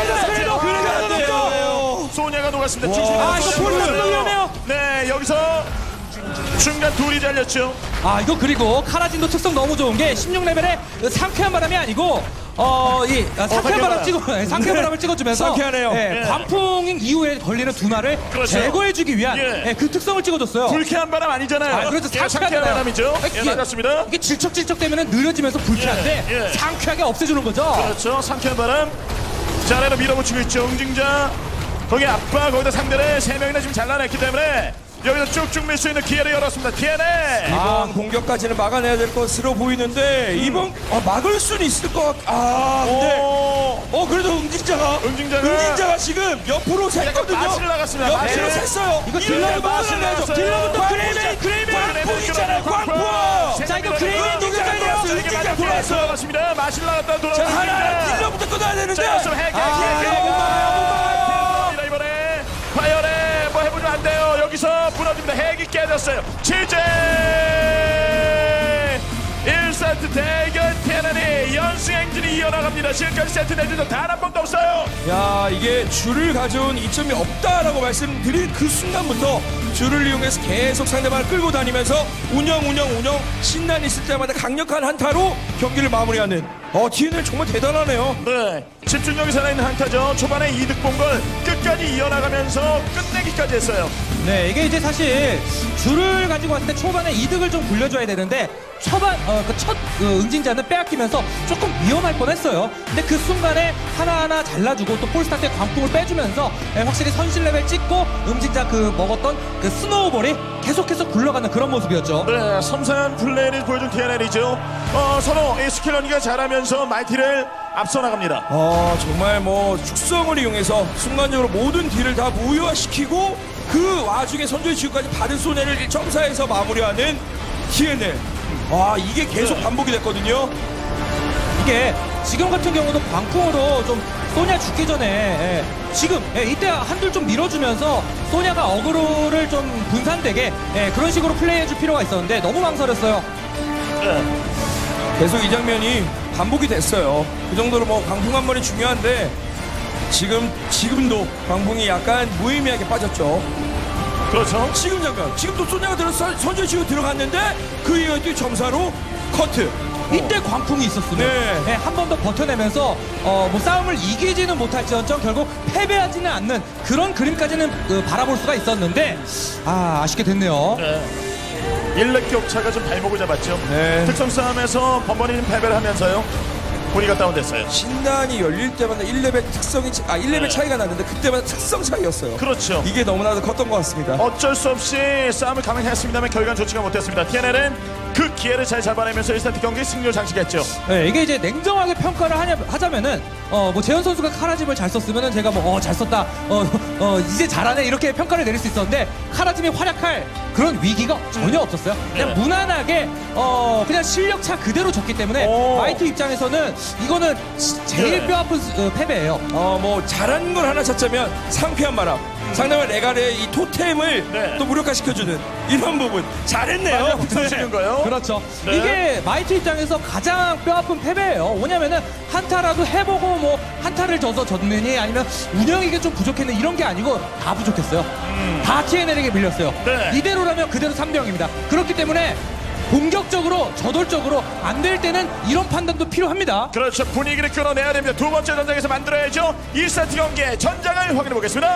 그래도 소냐가 녹았습니다. 와. 중심에 이거 소냐가 폴로 위험해요. 네, 여기서 중간 둘이 잘렸죠. 이거 그리고 카라진도 특성 너무 좋은 게 16레벨에 상쾌한 바람이 아니고 상쾌한 바람 상쾌한 바람을 찍어주면서 상쾌하네요. 예. 광풍 이후에 걸리는 둔화를 그렇죠. 제거해주기 위한 예. 그 특성을 찍어줬어요. 불쾌한 바람 아니잖아요. 그렇죠. 예, 상쾌한 상쾌하잖아요. 바람이죠. 예, 이게- 맞았습니다. 이게 질척질척 되면 느려지면서 불쾌한데 예, 예. 상쾌하게 없애주는 거죠. 그렇죠. 상쾌한 바람. 자, 아래로 밀어붙이고 있죠. 응징자. 거기 압박, 거기다 상대를 3명이나 지금 잘라냈기 때문에 여기서 쭉쭉 밀 수 있는 기회를 열었습니다. TNL. 이번 공격까지는 막아내야 될 것으로 보이는데 이번 막을 수는 있을 것 근데 그래도 응징자가 지금 옆으로 샜거든요. 마시를 나갔습니다. 옆으로 마시를. 샜어요. 이거 딜러부터 마시를 나갔어요. 딜러부터 광풍 있잖아요. 광풍. 자, 이거 그레이맨 녹여줘야 돼요. 응징자 돌아왔습니다. 마시를 나갔다 자, 돌아왔습니다. 하나 딜러부터 끊어야 되는데. 자, 여기서 핵. 파이어에 뭐 해보면 안 돼요. 여기서 무너집니다. 핵이 깨졌어요. 7제 1세트 대결 TNL이 이어나갑니다. 지금까지 세트 내주도 단 한 번도 없어요. 야, 이게 줄을 가져온 이점이 없다라고 말씀드린 그 순간부터 줄을 이용해서 계속 상대방을 끌고 다니면서 운영 신난 있을 때마다 강력한 한타로 경기를 마무리하는 TNL 정말 대단하네요. 네, 집중력이 살아있는 한타죠. 초반에 이득 본 걸 끝까지 이어나가면서 끝내기까지 했어요. 네, 이게 이제 사실 줄을 가지고 왔을 때 초반에 이득을 좀 굴려줘야 되는데 초반 첫 응징자는 빼앗기면서 조금 위험할 뻔했어요. 근데 그 순간에 하나하나 잘라주고 또 폴스타 때 광풍을 빼주면서 확실히 선실 레벨 찍고 응징자 먹었던 그 스노우볼이 계속해서 굴러가는 그런 모습이었죠. 네, 섬세한 플레이를 보여준 TNL이죠. 서로 이 스킬 연기가 잘하면서 마이티를 앞서 나갑니다. 정말 축성을 이용해서 순간적으로 모든 딜을 다 무효화시키고 그 와중에 선조의 지구까지 받은 손해를 점사해서 마무리하는 TNL. 이게 계속 반복이 됐거든요. 이게 지금 같은 경우도 광풍으로 좀 소냐 죽기 전에 지금 이때 한둘 좀 밀어주면서 소냐가 어그로를 좀 분산되게 그런 식으로 플레이해줄 필요가 있었는데 너무 망설였어요. 네. 계속 이 장면이 반복이 됐어요. 그 정도로 광풍 한 번이 중요한데 지금도 광풍이 약간 무의미하게 빠졌죠. 그렇죠. 지금 장면, 지금도 소냐가 들어서 선제 치고 들어갔는데 그 이후에 또 점사로 커트. 이때 광풍이 있었으면 한 번 더 버텨내면서 싸움을 이기지는 못할지언정 결국 패배하지는 않는 그런 그림까지는 바라볼 수가 있었는데 아쉽게 됐네요. 네. 일렉 격차가 좀 발목을 잡았죠. 네. 특성 싸움에서 번번이 패배를 하면서요. 고리가 다운됐어요. 신단이 열릴 때마다 1레벨 특성이 1레벨 차이가 났는데 그때마다 특성 차이였어요. 그렇죠. 이게 너무나도 컸던 것 같습니다. 어쩔 수 없이 싸움을 감행했습니다만 결과는 좋지가 못했습니다. TNL은 그 기회를 잘 잡아내면서 1세트 경기 승리를 장식했죠. 네, 이게 이제 냉정하게 평가를 하자면은 재현 선수가 카라짐을 잘 썼으면은 제가 잘 썼다, 이제 잘하네 이렇게 평가를 내릴 수 있었는데 카라짐이 활약할 그런 위기가 전혀 없었어요. 그냥 무난하게 그냥 실력 차 그대로 졌기 때문에 마이티 입장에서는 이거는 제일 뼈아픈 패배예요. 잘한 걸 하나 찾자면 상쾌한 바람. 상대방 레갈의 이 토템을 또 무력화시켜주는 이런 부분 잘했네요. 붙여주는 거예요. 그렇죠. 네. 이게 마이티 입장에서 가장 뼈아픈 패배예요. 뭐냐면은 한타라도 해보고 한타를 져서 졌느니 아니면 운영이게 좀 부족했는 이런 게 아니고 다 부족했어요. 다 TNL에게 밀렸어요. 네. 이대로라면 그대로 3대0입니다. 그렇기 때문에 공격적으로 저돌적으로 안 될 때는 이런 판단도 필요합니다. 그렇죠. 분위기를 끌어내야 됩니다. 두 번째 전장에서 만들어야죠. 1세트 경기의 전장을 확인해 보겠습니다.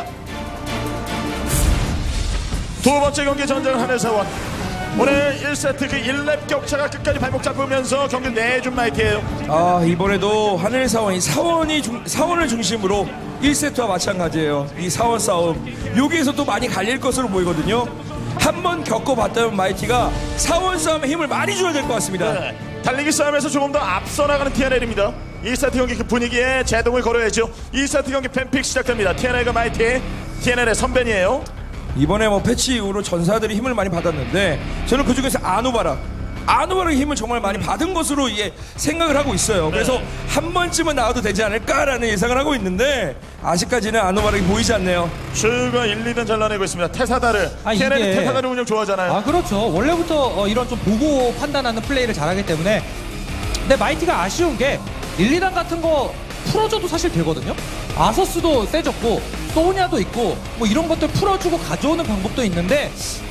두 번째 경기 전장은 하늘사원. 오늘 1세트 그 1렙 격차가 끝까지 발목 잡으면서 경기를 내준 마이티예요. 이번에도 하늘사원이 사원을 중심으로 1세트와 마찬가지예요. 이 사원 싸움 여기에서 또 많이 갈릴 것으로 보이거든요. 한번 겪어봤다면 마이티가 사원 싸움에 힘을 많이 줘야 될 것 같습니다. 네. 달리기 싸움에서 조금 더 앞서 나가는 TNL입니다. 1세트 경기 그 분위기에 제동을 걸어야죠. 2세트 경기 팬픽 시작됩니다. TNL과 마이티. TNL의 선벤이에요. 이번에 패치 이후로 전사들이 힘을 많이 받았는데 저는 그중에서 아누바르의 힘을 정말 많이 받은 것으로 생각을 하고 있어요. 그래서 한 번쯤은 나와도 되지 않을까라는 예상을 하고 있는데 아직까지는 아누바르가 보이지 않네요. 슈가 1, 2등 잘라내고 있습니다. 테사다르. TNL이 이게- 테사다르 운영 좋아하잖아요. 그렇죠. 원래부터 이런 좀 보고 판단하는 플레이를 잘하기 때문에. 근데 마이티가 아쉬운 게 1, 2단 같은 거 풀어줘도 사실 되거든요. 아서스도 세졌고 소냐도 있고 이런 것들 풀어주고 가져오는 방법도 있는데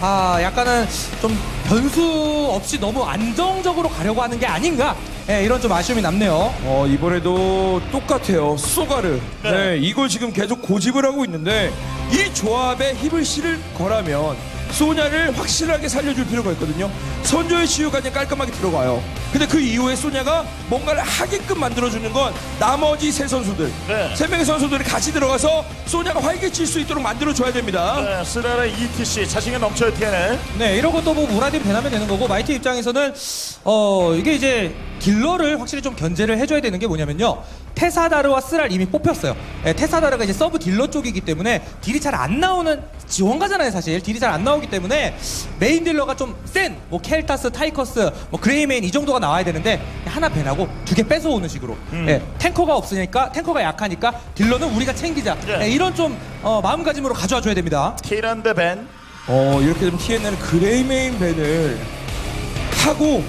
약간은 좀 변수 없이 너무 안정적으로 가려고 하는 게 아닌가, 이런 좀 아쉬움이 남네요. 이번에도 똑같아요. 소가르. 네, 이걸 지금 계속 고집을 하고 있는데 이 조합에 힘을 실을 거라면 소냐를 확실하게 살려줄 필요가 있거든요. 선조의 치유가 그냥 깔끔하게 들어가요. 근데 그 이후에 소냐가 뭔가를 하게끔 만들어주는 건 나머지 세 선수들, 세 명의 선수들이 같이 들어가서 소냐가 활개칠 수 있도록 만들어줘야 됩니다. 네, 스라라 ETC 자신감 넘쳐요 TNL. 네, 이런 것도 무라딘 배나면 되는 거고, 마이티 입장에서는 이게 이제 딜러를 확실히 좀 견제를 해줘야 되는 게 뭐냐면요, 테사다르와 스랄 이미 뽑혔어요. 테사다르가 이제 서브 딜러 쪽이기 때문에 딜이 잘 안 나오는 지원가잖아요. 사실 딜이 잘 안 나오기 때문에 메인 딜러가 좀 센 켈타스, 타이커스, 그레이메인 이 정도가 나와야 되는데 하나 배나고 두 개 뺏어오는 식으로. 탱커가 없으니까, 탱커가 약하니까 딜러는 우리가 챙기자. 이런 좀 마음가짐으로 가져와 줘야 됩니다. 티란드 벤. 이렇게 되면 TNL은 그레이메인 밴을 하고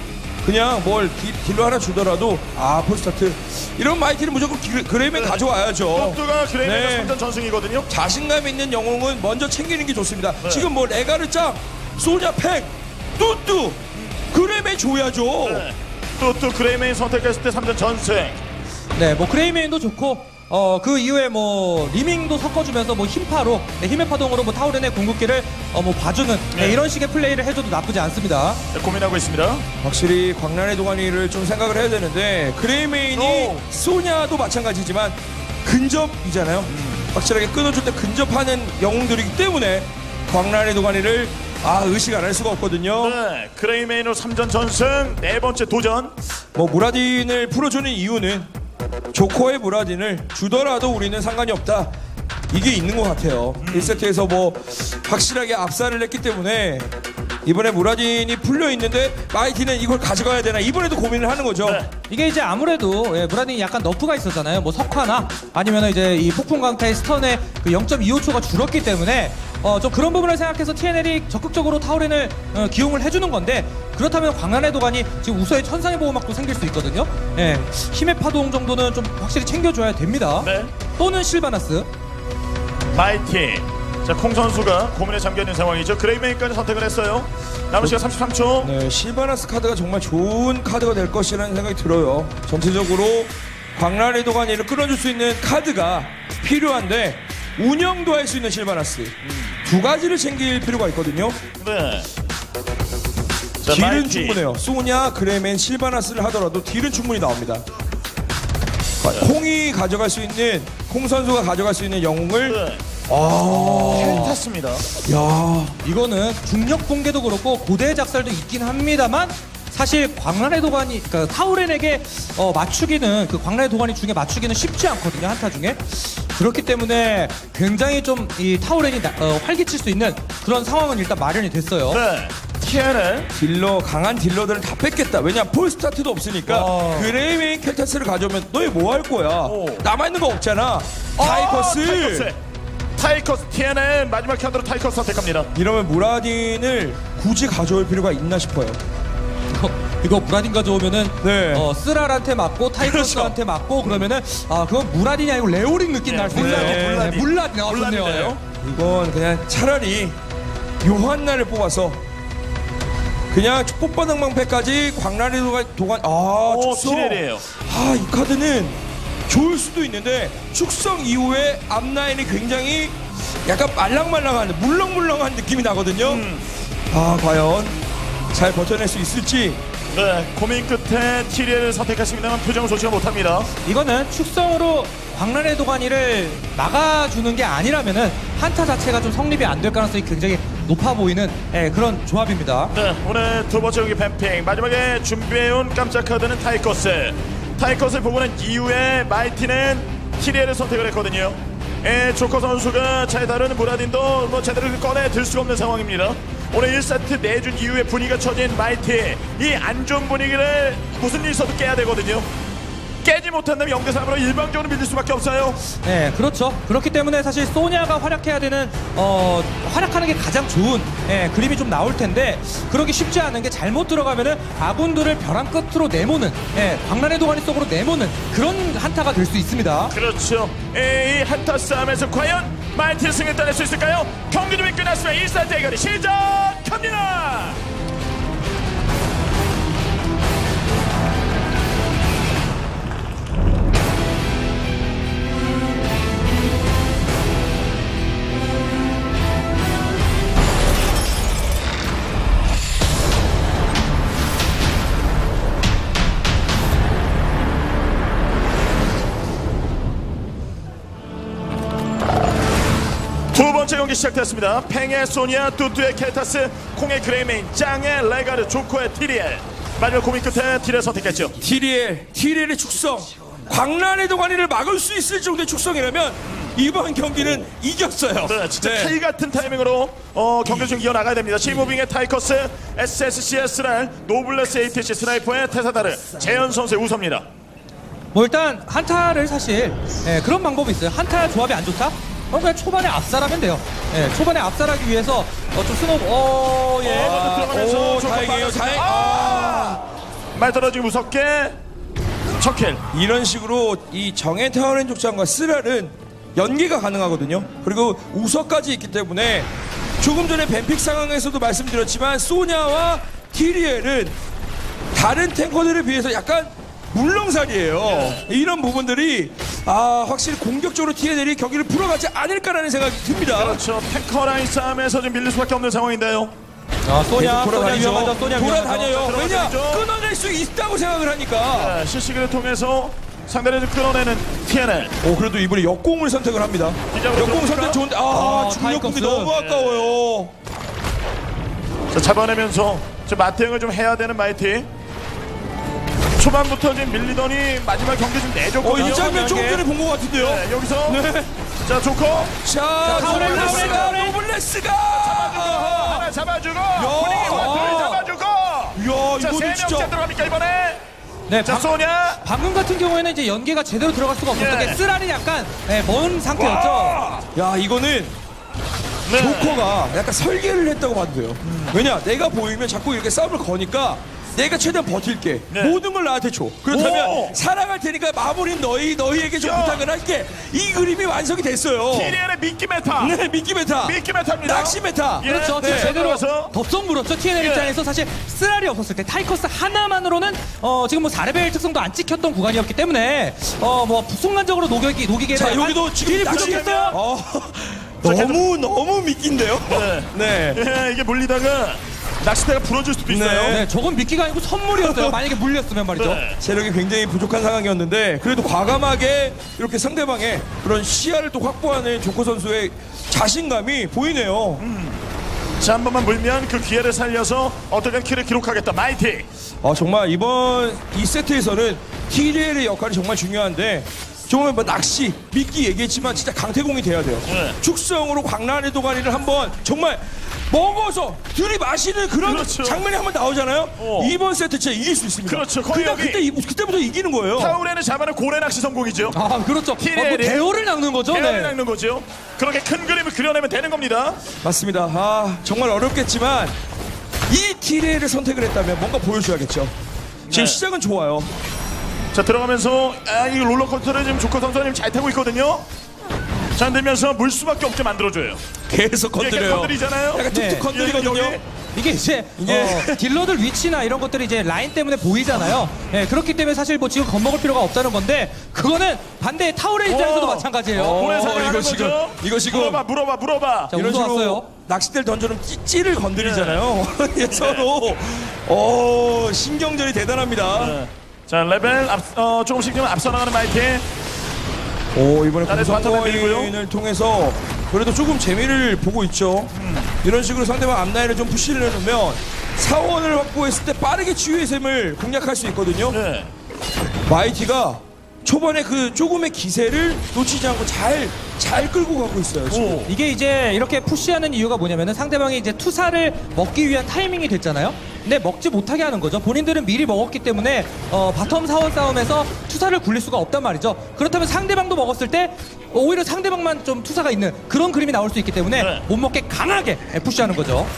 그냥 뭘 딜로 하나 주더라도 폴스타트 이런 마이티는 무조건 그레이맨 가져와야죠. 뚜뚜가 그레이맨과 네. 3전 전승이거든요. 자신감 있는 영웅은 먼저 챙기는 게 좋습니다. 지금 뭐 레가르짱, 소냐 팩, 뚜뚜 그레이맨 줘야죠. 네. 뚜뚜 그레이맨 선택했을 때 3전 전승. 네, 뭐 그레이메인도 좋고 그 이후에 뭐 리밍도 섞어주면서 뭐 힘파로 힘의 파동으로 뭐 타우렌의 궁극기를 뭐 봐주는 이런 식의 플레이를 해줘도 나쁘지 않습니다. 네, 고민하고 있습니다. 확실히 광란의 동안이를 좀 생각을 해야 되는데 그레이메인이 소냐도 마찬가지지만 근접이잖아요. 확실하게 끊어줄 때 근접하는 영웅들이기 때문에 광란의 동안이를 의식 안 할 수가 없거든요. 네, 그레이맨으로 3전 전승, 네 번째 도전. 뭐 무라딘을 풀어주는 이유는 조커의 무라딘을 주더라도 우리는 상관이 없다. 이게 있는 것 같아요. 1세트에서 뭐 확실하게 압살을 했기 때문에 이번에 무라딘이 풀려 있는데 마이티는 이걸 가져가야 되나 이번에도 고민을 하는 거죠. 네. 이게 이제 아무래도 무라딘이 약간 너프가 있었잖아요. 뭐 석화나 아니면 이제 이 폭풍 강타의 스턴의 그 0.25초가 줄었기 때문에 좀 그런 부분을 생각해서 TNL이 적극적으로 타우렌을 기용을 해주는 건데 그렇다면 광란의 도관이 지금 우서의 천상의 보호막도 생길 수 있거든요. 예, 힘의 파동 정도는 좀 확실히 챙겨줘야 됩니다. 네. 또는 실바나스. 마이티. 자, 콩 선수가 고민에 잠겨있는 상황이죠. 그레이맨까지 선택을 했어요. 남은 시간 33초. 네, 실바나스 카드가 정말 좋은 카드가 될 것이라는 생각이 들어요. 전체적으로 광란의 도가니를 끌어줄 수 있는 카드가 필요한데 운영도 할 수 있는 실바나스 두 가지를 챙길 필요가 있거든요. 네. 자, 딜은 마이티. 충분해요. 소냐, 그레멘, 실바나스를 하더라도 딜은 충분히 나옵니다. 콩이 가져갈 수 있는 콩 선수가 가져갈 수 있는 영웅을 네. 탔습니다. 야, 이거는 중력 붕괴도 그렇고 고대 작살도 있긴 합니다만 사실 광란의 도관이 그러니까 타우렌에게 맞추기는 그 광란의 도관이 중에 맞추기는 쉽지 않거든요. 한타 중에. 그렇기 때문에 굉장히 좀 이 타우렌이 활기칠 수 있는 그런 상황은 일단 마련이 됐어요. 네. TNL. 딜러 강한 딜러들을 다 뺐겠다. 왜냐 폴스타트도 없으니까 그레이메인 켈타스를 가져오면 너희 뭐 할 거야? 오. 남아있는 거 없잖아. 타이커스. 타이커스 TNL 마지막 칸으로 타이커스 선택합니다. 이러면 무라딘을 굳이 가져올 필요가 있나 싶어요. 이거 무라딘 가져오면은 네. 쓰랄한테 맞고 타이커스한테 맞고 그러면은 그건 무라딘이 아니고 레오링 느낌 날 수 있어요. 물라딘. 물라딘. 물라딘이네요. 이건 그냥 차라리 요한나를 뽑아서 그냥 축복받은 방패까지 광란의 도관 축성. TNL이에요. 이 카드는 좋을 수도 있는데 축성 이후에 앞라인이 굉장히 약간 말랑말랑한 물렁물렁한 느낌이 나거든요. 과연 잘 버텨낼 수 있을지. 네, 고민 끝에 TNL을 선택했습니다만 표정을 좋지 못합니다. 이거는 축성으로 광란의 도가니를 막아주는 게 아니라면은 한타 자체가 좀 성립이 안 될 가능성이 굉장히 높아 보이는 그런 조합입니다. 네, 오늘 두 번째 경기 뱀핑 마지막에 준비해온 깜짝 카드는 타이커스. 타이커스를 보고 난 이후에 마이티는 TNL을 선택을 했거든요. 조커 선수가 잘 다루는 무라딘도 뭐 제대로 꺼내 들 수가 없는 상황입니다. 오늘 1세트 내준 이후에 분위기가 처진 마이티, 이 안 좋은 분위기를 무슨 일 있어도 깨야 되거든요. 깨지 못한다면 0대3으로 일방적으로 밀릴 수밖에 없어요. 네, 그렇죠. 그렇기 때문에 사실 소냐가 활약해야 되는 활약하는 게 가장 좋은 그림이 좀 나올 텐데 그러기 쉽지 않은 게 잘못 들어가면은 아군들을 벼랑 끝으로 내모는 광란의 도가니 속으로 내모는 그런 한타가 될 수 있습니다. 그렇죠. 이 한타 싸움에서 과연 마이티 승을 따낼 수 있을까요? 경기 준비 끝났으면 1사 대결이 시작합니다. 두 번째 경기 시작됐습니다. 팽의 소니아, 뚜뚜의 켈타스, 콩의 그레이메인, 짱의 레가르, 조커의 TNL. 마지막 고민 끝에 TNL 선택했죠. TNL의 축성. 광란의 도가니를 막을 수 있을 정도의 축성이라면 이번 경기는 이겼어요. 네, 진짜 칼 같은 타이밍으로 경기를 좀 이어나가야 됩니다. 시무빙의 타이커스, SSCSR, 노블레스 ATC, 스나이퍼의 테사다르, 재현 선수의 우서입니다. 뭐 일단 한타를 사실 그런 방법이 있어요. 한타 조합이 안 좋다? 그냥 초반에 압살하면 돼요. 초반에 압살하기 위해서 좀 스노우 들어가면서 조커 다행이에요. 빠졌습니다. 다행. 말 떨어지고 무섭게 척킬. 이런 식으로 이 정의 타워렌 족장과 쓰랄은 연계가 가능하거든요. 그리고 우서까지 있기 때문에 조금 전에 뱀픽 상황에서도 말씀드렸지만 소냐와 티리엘은 다른 탱커들에 비해서 약간 물렁살이에요. 이런 부분들이 확실히 공격적으로 TNL이 경기를 풀어가지 않을까라는 생각이 듭니다. 그렇죠. 탱커 라인 싸움에서 지금 밀릴 수밖에 없는 상황인데요. 소냐 돌아다니죠. 위험하죠. 소냐 돌아다녀요. 위험하죠. 왜냐? 들어가죠. 끊어낼 수 있다고 생각을 하니까. 네, 실시간을 통해서 상대를 좀 끌어내는 TNL. 그래도 이번에 역공을 선택을 합니다. 기적으로 역공 들어갑니까? 선택 좋은데 중력공이 타이커스. 너무 아까워요. 자, 잡아내면서 지금 맞대응을 좀 해야 되는 마이티. 초반부터 지금 밀리더니 마지막 경기 좀 내줬거든요. 이 장면 조금 전에 본 것 같은데요. 네, 여기서 자 조커 자, 타워렌. 노블레스가 하나 잡아주고 분위기 완전히 잡아주고. 이야, 자, 이거는 3명째 진짜 들어갑니까 이번에? 네, 자, 소냐. 방금 같은 경우에는 이제 연계가 제대로 들어갈 수가 없었던 예. 게 쓰랄이 약간 먼 상태였죠. 와. 야, 이거는 네. 조커가 약간 설계를 했다고 봐도 돼요. 왜냐, 내가 보이면 자꾸 이렇게 싸움을 거니까 내가 최대한 버틸게. 네. 모든 걸 나한테 줘. 그렇다면 오. 사랑할 테니까 마무리는 너희에게 좀 야. 부탁을 할게. 이 그림이 완성이 됐어요. TNL의 미끼 메타. 네, 미끼 메타. 미끼 메타입니다. 낚시 메타. 예. 그렇죠. 네. 제대로 들어가서. 덥석 물었죠. TNL 예. 입장에서 사실 쓰랄이 없었을 때 타이커스 하나만으로는 지금 뭐 4레벨 특성도 안 찍혔던 구간이었기 때문에 뭐 순간적으로 녹이게 자, 여기도 지금 딜이 낚시 부족했어요. 너무 미끼인데요. 네. 예, 이게 물리다가 낚싯대가 부러질 수도 있어요. 네, 저건 미끼가 아니고 선물이었어요. 만약에 물렸으면 말이죠. 네. 체력이 굉장히 부족한 상황이었는데 그래도 과감하게 이렇게 상대방의 그런 시야를 또 확보하는 조커 선수의 자신감이 보이네요. 자, 한 번만 물면 그 기회를 살려서 어떻게 킬을 기록하겠다. 마이티. 정말 이번 2세트에서는 TDL의 역할이 정말 중요한데 정말 뭐 낚시, 미끼 얘기했지만 진짜 강태공이 돼야 돼요. 네. 축성으로 광란의 도가니를 한번 정말 먹어서 들이마시는 그런 그렇죠. 장면이 한번 나오잖아요. 이번 세트 진짜 이길 수 있습니다. 그렇죠. 거의 그냥 여기 그때부터 이기는 거예요. 타우렌을 잡아낸 고래 낚시 성공이죠. 그렇죠. 뭐 TNL 이 대어를 낚는 거죠. 대열을 네. 낚는 거죠. 그렇게 큰 그림을 그려내면 되는 겁니다. 맞습니다. 정말 어렵겠지만 이 TDL을 선택을 했다면 뭔가 보여줘야겠죠. 지금 네. 시작은 좋아요. 자, 들어가면서 이 롤러코스터를 지금 조커 선수님 잘 타고 있거든요. 자, 들면서 물 수밖에 없게 만들어줘요. 계속 건드려요. 건드리잖아요. 약간 툭툭 네. 건드리거든요. 여기. 이게 이제 딜러들 위치나 이런 것들이 이제 라인 때문에 보이잖아요. 네, 그렇기 때문에 사실 뭐 지금 겁먹을 필요가 없다는 건데 그거는 반대 타워레 입장에서도 마찬가지예요. 고래 사냥하는 이거 지금, 거죠. 이거 지금. 물어봐. 자, 이런 우수 식으로 왔어요. 낚싯대를 던져놓은 찌를 건드리잖아요. 서로 신경전이 대단합니다. 자, 레벨 조금씩 좀 앞서 나가는 마이티. 이번에 안에서 완전히 공성거인을 통해서 그래도 조금 재미를 보고 있죠. 이런 식으로 상대방 앞라인을 좀 푸시를 해놓으면 사원을 확보했을 때 빠르게 치유의 셈을 공략할 수 있거든요. 네. 마이티가 초반에 그 조금의 기세를 놓치지 않고 잘 끌고 가고 있어요. 지금. 이게 이제 이렇게 푸시하는 이유가 뭐냐면은 상대방이 이제 투사를 먹기 위한 타이밍이 됐잖아요. 근데 먹지 못하게 하는 거죠. 본인들은 미리 먹었기 때문에 바텀 사원 싸움에서 투사를 굴릴 수가 없단 말이죠. 그렇다면 상대방도 먹었을 때 오히려 상대방만 좀 투사가 있는 그런 그림이 나올 수 있기 때문에 네. 못 먹게 강하게 푸시하는 거죠.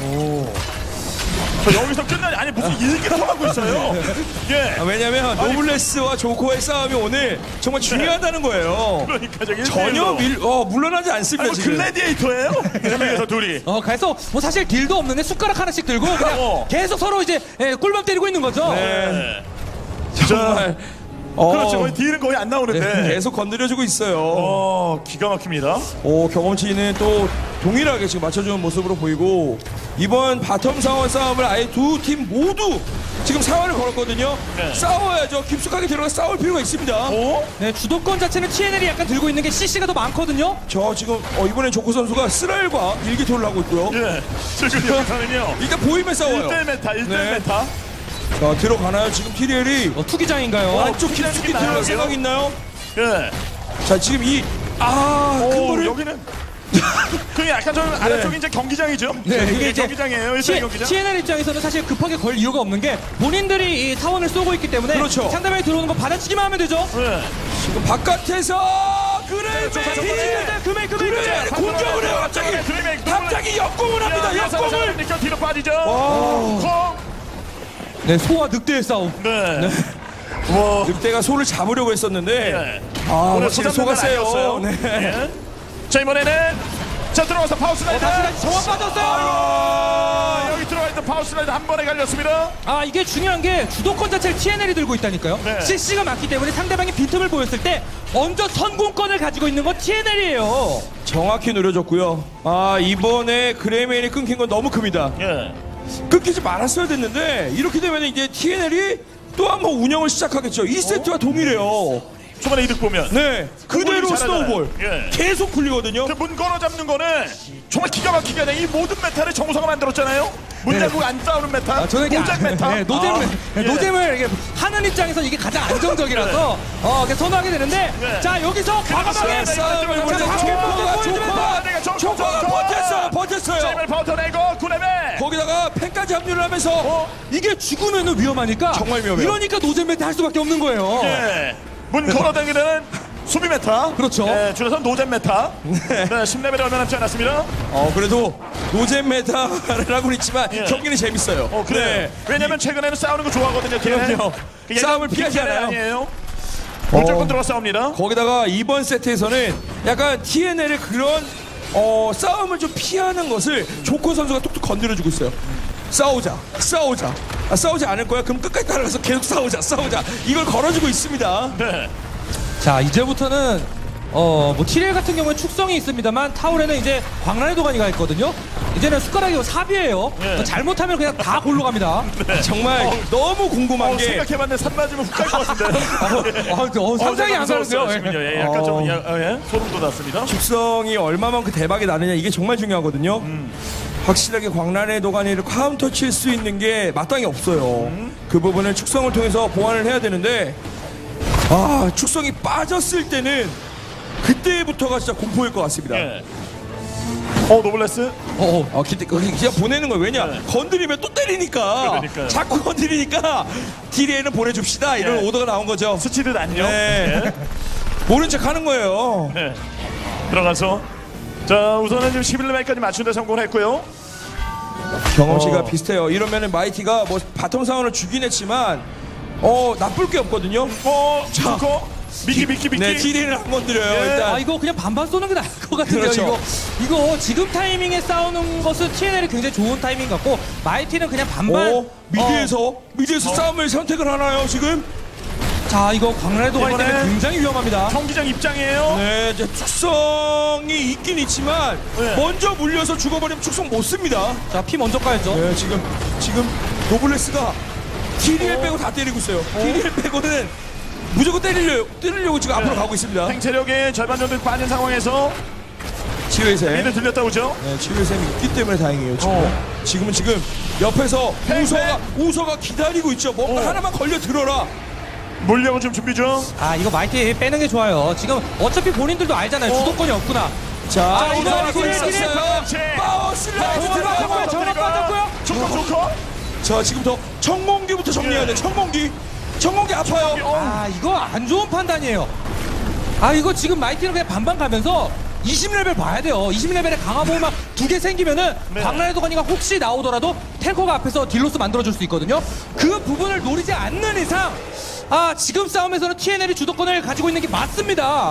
저 여기서 끝나니 아니 무슨 일기를 하고 있어요. 예. 왜냐면 노블레스와 조코의 싸움이 오늘 정말 중요하다는 거예요. 그러니까 저기 전혀 물러나지 않습니다. 아니, 뭐 지금. 글래디에이터예요? 여기서 둘이. 그래서 뭐 사실 딜도 없는데 숟가락 하나씩 들고 그냥 계속 서로 이제 꿀밤 때리고 있는 거죠. 네. 정말 그렇죠. 거의 딜은 거의 안 나오는데. 계속 건드려주고 있어요. 기가 막힙니다. 경험치는 또 동일하게 지금 맞춰주는 모습으로 보이고 이번 바텀 사원 싸움을 아예 두 팀 모두 지금 사활을 걸었거든요. 네. 싸워야죠. 깊숙하게 들어가 싸울 필요가 있습니다. 네, 주도권 자체는 TNL이 약간 들고 있는 게 CC가 더 많거든요. 저 지금 이번엔 조코 선수가 쓰랄과 일기토를 하고 있고요. 예. 지금 여기서는요. 일단 보이면 싸워요. 1대 메타, 1대 네. 메타. 자, 들어가나요? 지금 TDL이 투기장인가요? 안쪽 기다리긴 깊숙이 나요, 들어갈 여기요? 생각 있나요? 예. 자, 지금 큰 거를 여기는 그게 약간 좀 아래쪽이 이제 경기장이죠. 네, 이게 이제 경기장이에요. 일단 경기장. TNL 입장에서는 사실 급하게 걸 이유가 없는 게 본인들이 이 사원을 쏘고 있기 때문에 그렇죠. 상대방이 들어오는 거 받아치기만 하면 되죠. 네. 지금 바깥에서 그래 금액 공격을 해요. 갑자기 역공을 합니다. 역공을. 뒤로 빠지죠. 와. 네, 소와 늑대의 싸움. 네. 뭐 늑대가 소를 잡으려고 했었는데 네. 아, 오늘 확실히 소가 세요. 네. 네. 자, 이번에는 자 들어가서 파우스라이드. 다시 정확 빠졌어요. 아, 여기 들어가 있던 파우스라이드 한 번에 갈렸습니다. 아, 이게 중요한 게 주도권 자체를 TNL이 들고 있다니까요. 네. CC가 많기 때문에 상대방이 빈틈을 보였을 때 먼저 선공권을 가지고 있는 건 TNL이에요. 정확히 노려줬고요. 아, 이번에 그레이맨이 끊긴 건 너무 큽니다. 예. 끊기지 말았어야 됐는데 이렇게 되면 이제 TNL이 또 한 번 운영을 시작하겠죠. 2세트와 동일해요. 초반에 이득 보면. 네, 그대로 잘하잖아요. 스노우볼 예. 계속 굴리거든요. 그 문 걸어 잡는 거는 정말 기가 막히게 하네. 이 모든 메타를 정우성가 만들었잖아요. 문 잡고 안 싸우는 메타. 저는 이게 노잼 메타. 네, 노잼을, 예. 노잼을 이렇게 하는 입장에서 이게 가장 안정적이라서 이렇게 선호하게 되는데 네. 자, 여기서 과감하게 싸움을 자, 보여줘. 조커가 버텼어요. 잼을 버텨내고 구레베. 거기다가 펜까지 합류를 하면서 이게 죽으면 위험하니까 정말 위험해요. 이러니까 노잼 메타 할 수밖에 없는 거예요. 예. 문 걸어다니는 수비 메타. 그렇죠. 예, 줄여서 노잼 메타. 네, 10레벨이 얼마 남지 않았습니다. 그래도 노잼 메타를 하고는 있지만 예. 경기는 재밌어요. 그래. 네. 왜냐면 최근에는 싸우는 거 좋아하거든요. 그럼요. 그게 싸움을 피하지 빅캐리 않아요. 아니에요. 무조건 들어가 싸웁니다. 거기다가 이번 세트에서는 약간 TNL의 그런 싸움을 좀 피하는 것을 조커 선수가 톡톡 건드려주고 있어요. 싸우자. 싸우지 않을 거야? 그럼 끝까지 따라가서 계속 싸우자. 이걸 걸어주고 있습니다. 네. 자, 이제부터는 뭐 티렐 같은 경우는 축성이 있습니다만 타울에는 이제 광란의 도가니가 있거든요. 이제는 숟가락이 삽이에요. 예. 잘못하면 그냥 다 골로 갑니다. 정말 너무 궁금한 게 생각해봤는데 산 맞으면 훅 갈 것 같은데요. 상상이 안 가는데요. 예, 약간 좀 소름 돋았습니다. 축성이 얼마만큼 대박이 나느냐 이게 정말 중요하거든요. 확실하게 광란의 도가니를 카운터 칠 수 있는 게 마땅히 없어요. 그 부분을 축성을 통해서 보완을 해야 되는데 축성이 빠졌을 때는 그때부터가 진짜 공포일 것 같습니다. 예. 노블레스? 그냥 보내는 거예요. 왜냐? 네. 건드리면 또 때리니까. 그러니까요. 자꾸 건드리니까 딜에는 보내줍시다. 이런 예. 오더가 나온 거죠. 스치듯 안녕. 네. 예. 모른 척 하는 거예요. 네. 들어가서 자 우선은 지금 11레벨까지 맞추는데 성공했고요. 경험치가 비슷해요. 이러면은 마이티가 뭐 바텀 사원을 주긴 했지만 나쁠 게 없거든요. 좋고 미끼. 네, 딜에는 안 건드려요. 예. 일단. 이거 그냥 반반 쏘는 게 나을 것 같은데요. 그렇죠. 이거 지금 타이밍에 싸우는 것은 TNL이 굉장히 좋은 타이밍 같고 마이티는 그냥 반반. 미드에서 싸움을 선택을 하나요 지금? 자, 이거 광란의 도가니 때문에 이번엔 굉장히 위험합니다. 경기장 입장이에요. 네, 이제 축성이 있긴 있지만 네. 먼저 물려서 죽어버리면 축성 못 씁니다. 자, 피 먼저 까야죠. 네, 지금 노블레스가 TDL 빼고 다 때리고 있어요. TDL 빼고는 무조건 때리려고 지금 앞으로 가고 있습니다. 행체력의 절반 정도 빠진 상황에서 치유의 셈. 미드 들렸다 오죠. 네, 치유의 셈이 있기 때문에 다행이에요. 지금 옆에서 우서가 기다리고 있죠. 뭔가 하나만 걸려 들어라. 물려고 좀 준비 중. 이거 마이티 빼는 게 좋아요. 지금 어차피 본인들도 알잖아요. 주도권이 없구나. 자, 이거 우서가 딜. 있었어요. 파워 슬라이드 들어가고. 전화 빠졌고요. 좋고. 자, 지금부터 청몽기부터 정리해야 돼. 청몽기 아파요. 이거 안 좋은 판단이에요. 이거 지금 마이티는 그냥 반반 가면서 20레벨 봐야 돼요. 20레벨에 강화보호막 2개 생기면은 광란의 도가니가 혹시 나오더라도 탱커가 앞에서 딜로스 만들어줄 수 있거든요. 그 부분을 노리지 않는 이상 지금 싸움에서는 TNL이 주도권을 가지고 있는 게 맞습니다.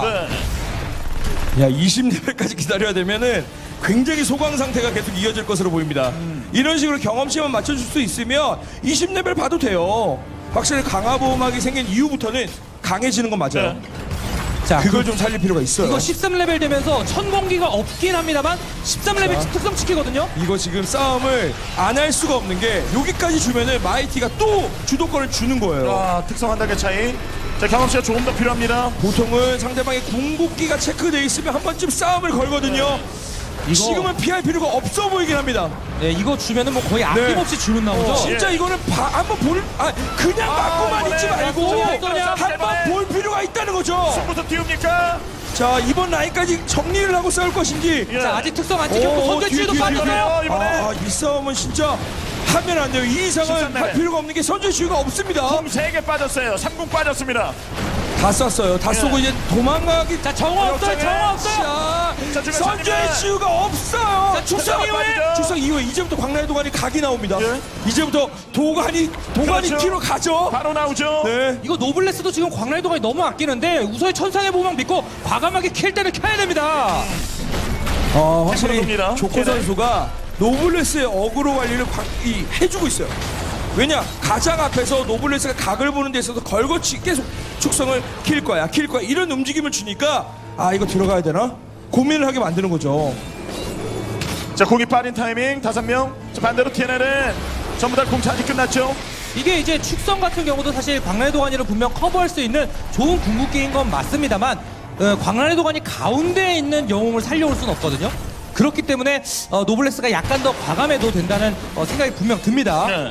네. 야, 20레벨까지 기다려야 되면은 굉장히 소강 상태가 계속 이어질 것으로 보입니다. 이런 식으로 경험치만 맞춰줄 수 있으면 20레벨 봐도 돼요. 확실히 강화보호막이 생긴 이후부터는 강해지는 건 맞아요. 네. 자, 그걸 좀 살릴 필요가 있어요. 이거 13레벨 되면서 천공기가 없긴 합니다만 13레벨 특성 시키거든요. 이거 지금 싸움을 안 할 수가 없는 게 여기까지 주면은 마이티가 또 주도권을 주는 거예요. 특성 한 단계 차이. 자 경험치가 조금 더 필요합니다. 보통은 상대방의 궁극기가 체크되어 있으면 한 번쯤 싸움을 걸거든요. 지금은 피할 필요가 없어 보이긴 합니다. 네, 이거 주면은 뭐 거의 아낌없이 주는 나오죠. 진짜 이거는 한번 그냥 맞고만 있지 말고 한번 볼 필요가 있다는 거죠. 승부터 띄웁니까? 자, 이번 라인까지 정리를 하고 싸울 것인지. 자, 아직 특성 안 찍혔고 선제치유도 빠졌어요. 이번에 이 싸움은 진짜 하면 안 돼요. 이 이상은 13레벨. 할 필요가 없는 게 선제치유가 없습니다. 홈 3개 빠졌어요. 3국 빠졌습니다. 다 쐈어요. 다 쏘고 이제 도망가기. 자, 정화 없어요. 정화 없어요. 자, 지금 선제의 치유가 없어요. 자, 축성 이후에. 축성 이후에 이제부터 광란의 도관이 각이 나옵니다. 예. 이제부터 도관이 그렇죠. 뒤로 가죠. 바로 나오죠. 네. 이거 노블레스도 지금 광랄도가 너무 아끼는데 우서의 천상의 보막 믿고 과감하게 킬 때는 켜야 됩니다. 확실히 됩니다. 조코 걔네. 선수가 노블레스의 어그로 관리를 해주고 있어요. 왜냐? 가장 앞에서 노블레스가 각을 보는 데 있어서 걸거치 계속 축성을 킬 거야 이런 움직임을 주니까 이거 들어가야 되나? 고민을 하게 만드는 거죠. 자, 공이 빠진 타이밍 5명. 자, 반대로 TNL은 전부 다 공차지 끝났죠. 이게 이제 축성 같은 경우도 사실 광랄의 도가니를 분명 커버할 수 있는 좋은 궁극기인 건 맞습니다만 광랄의 도가니 가운데에 있는 영웅을 살려올 수는 없거든요. 그렇기 때문에 노블레스가 약간 더 과감해도 된다는 생각이 분명 듭니다. 네.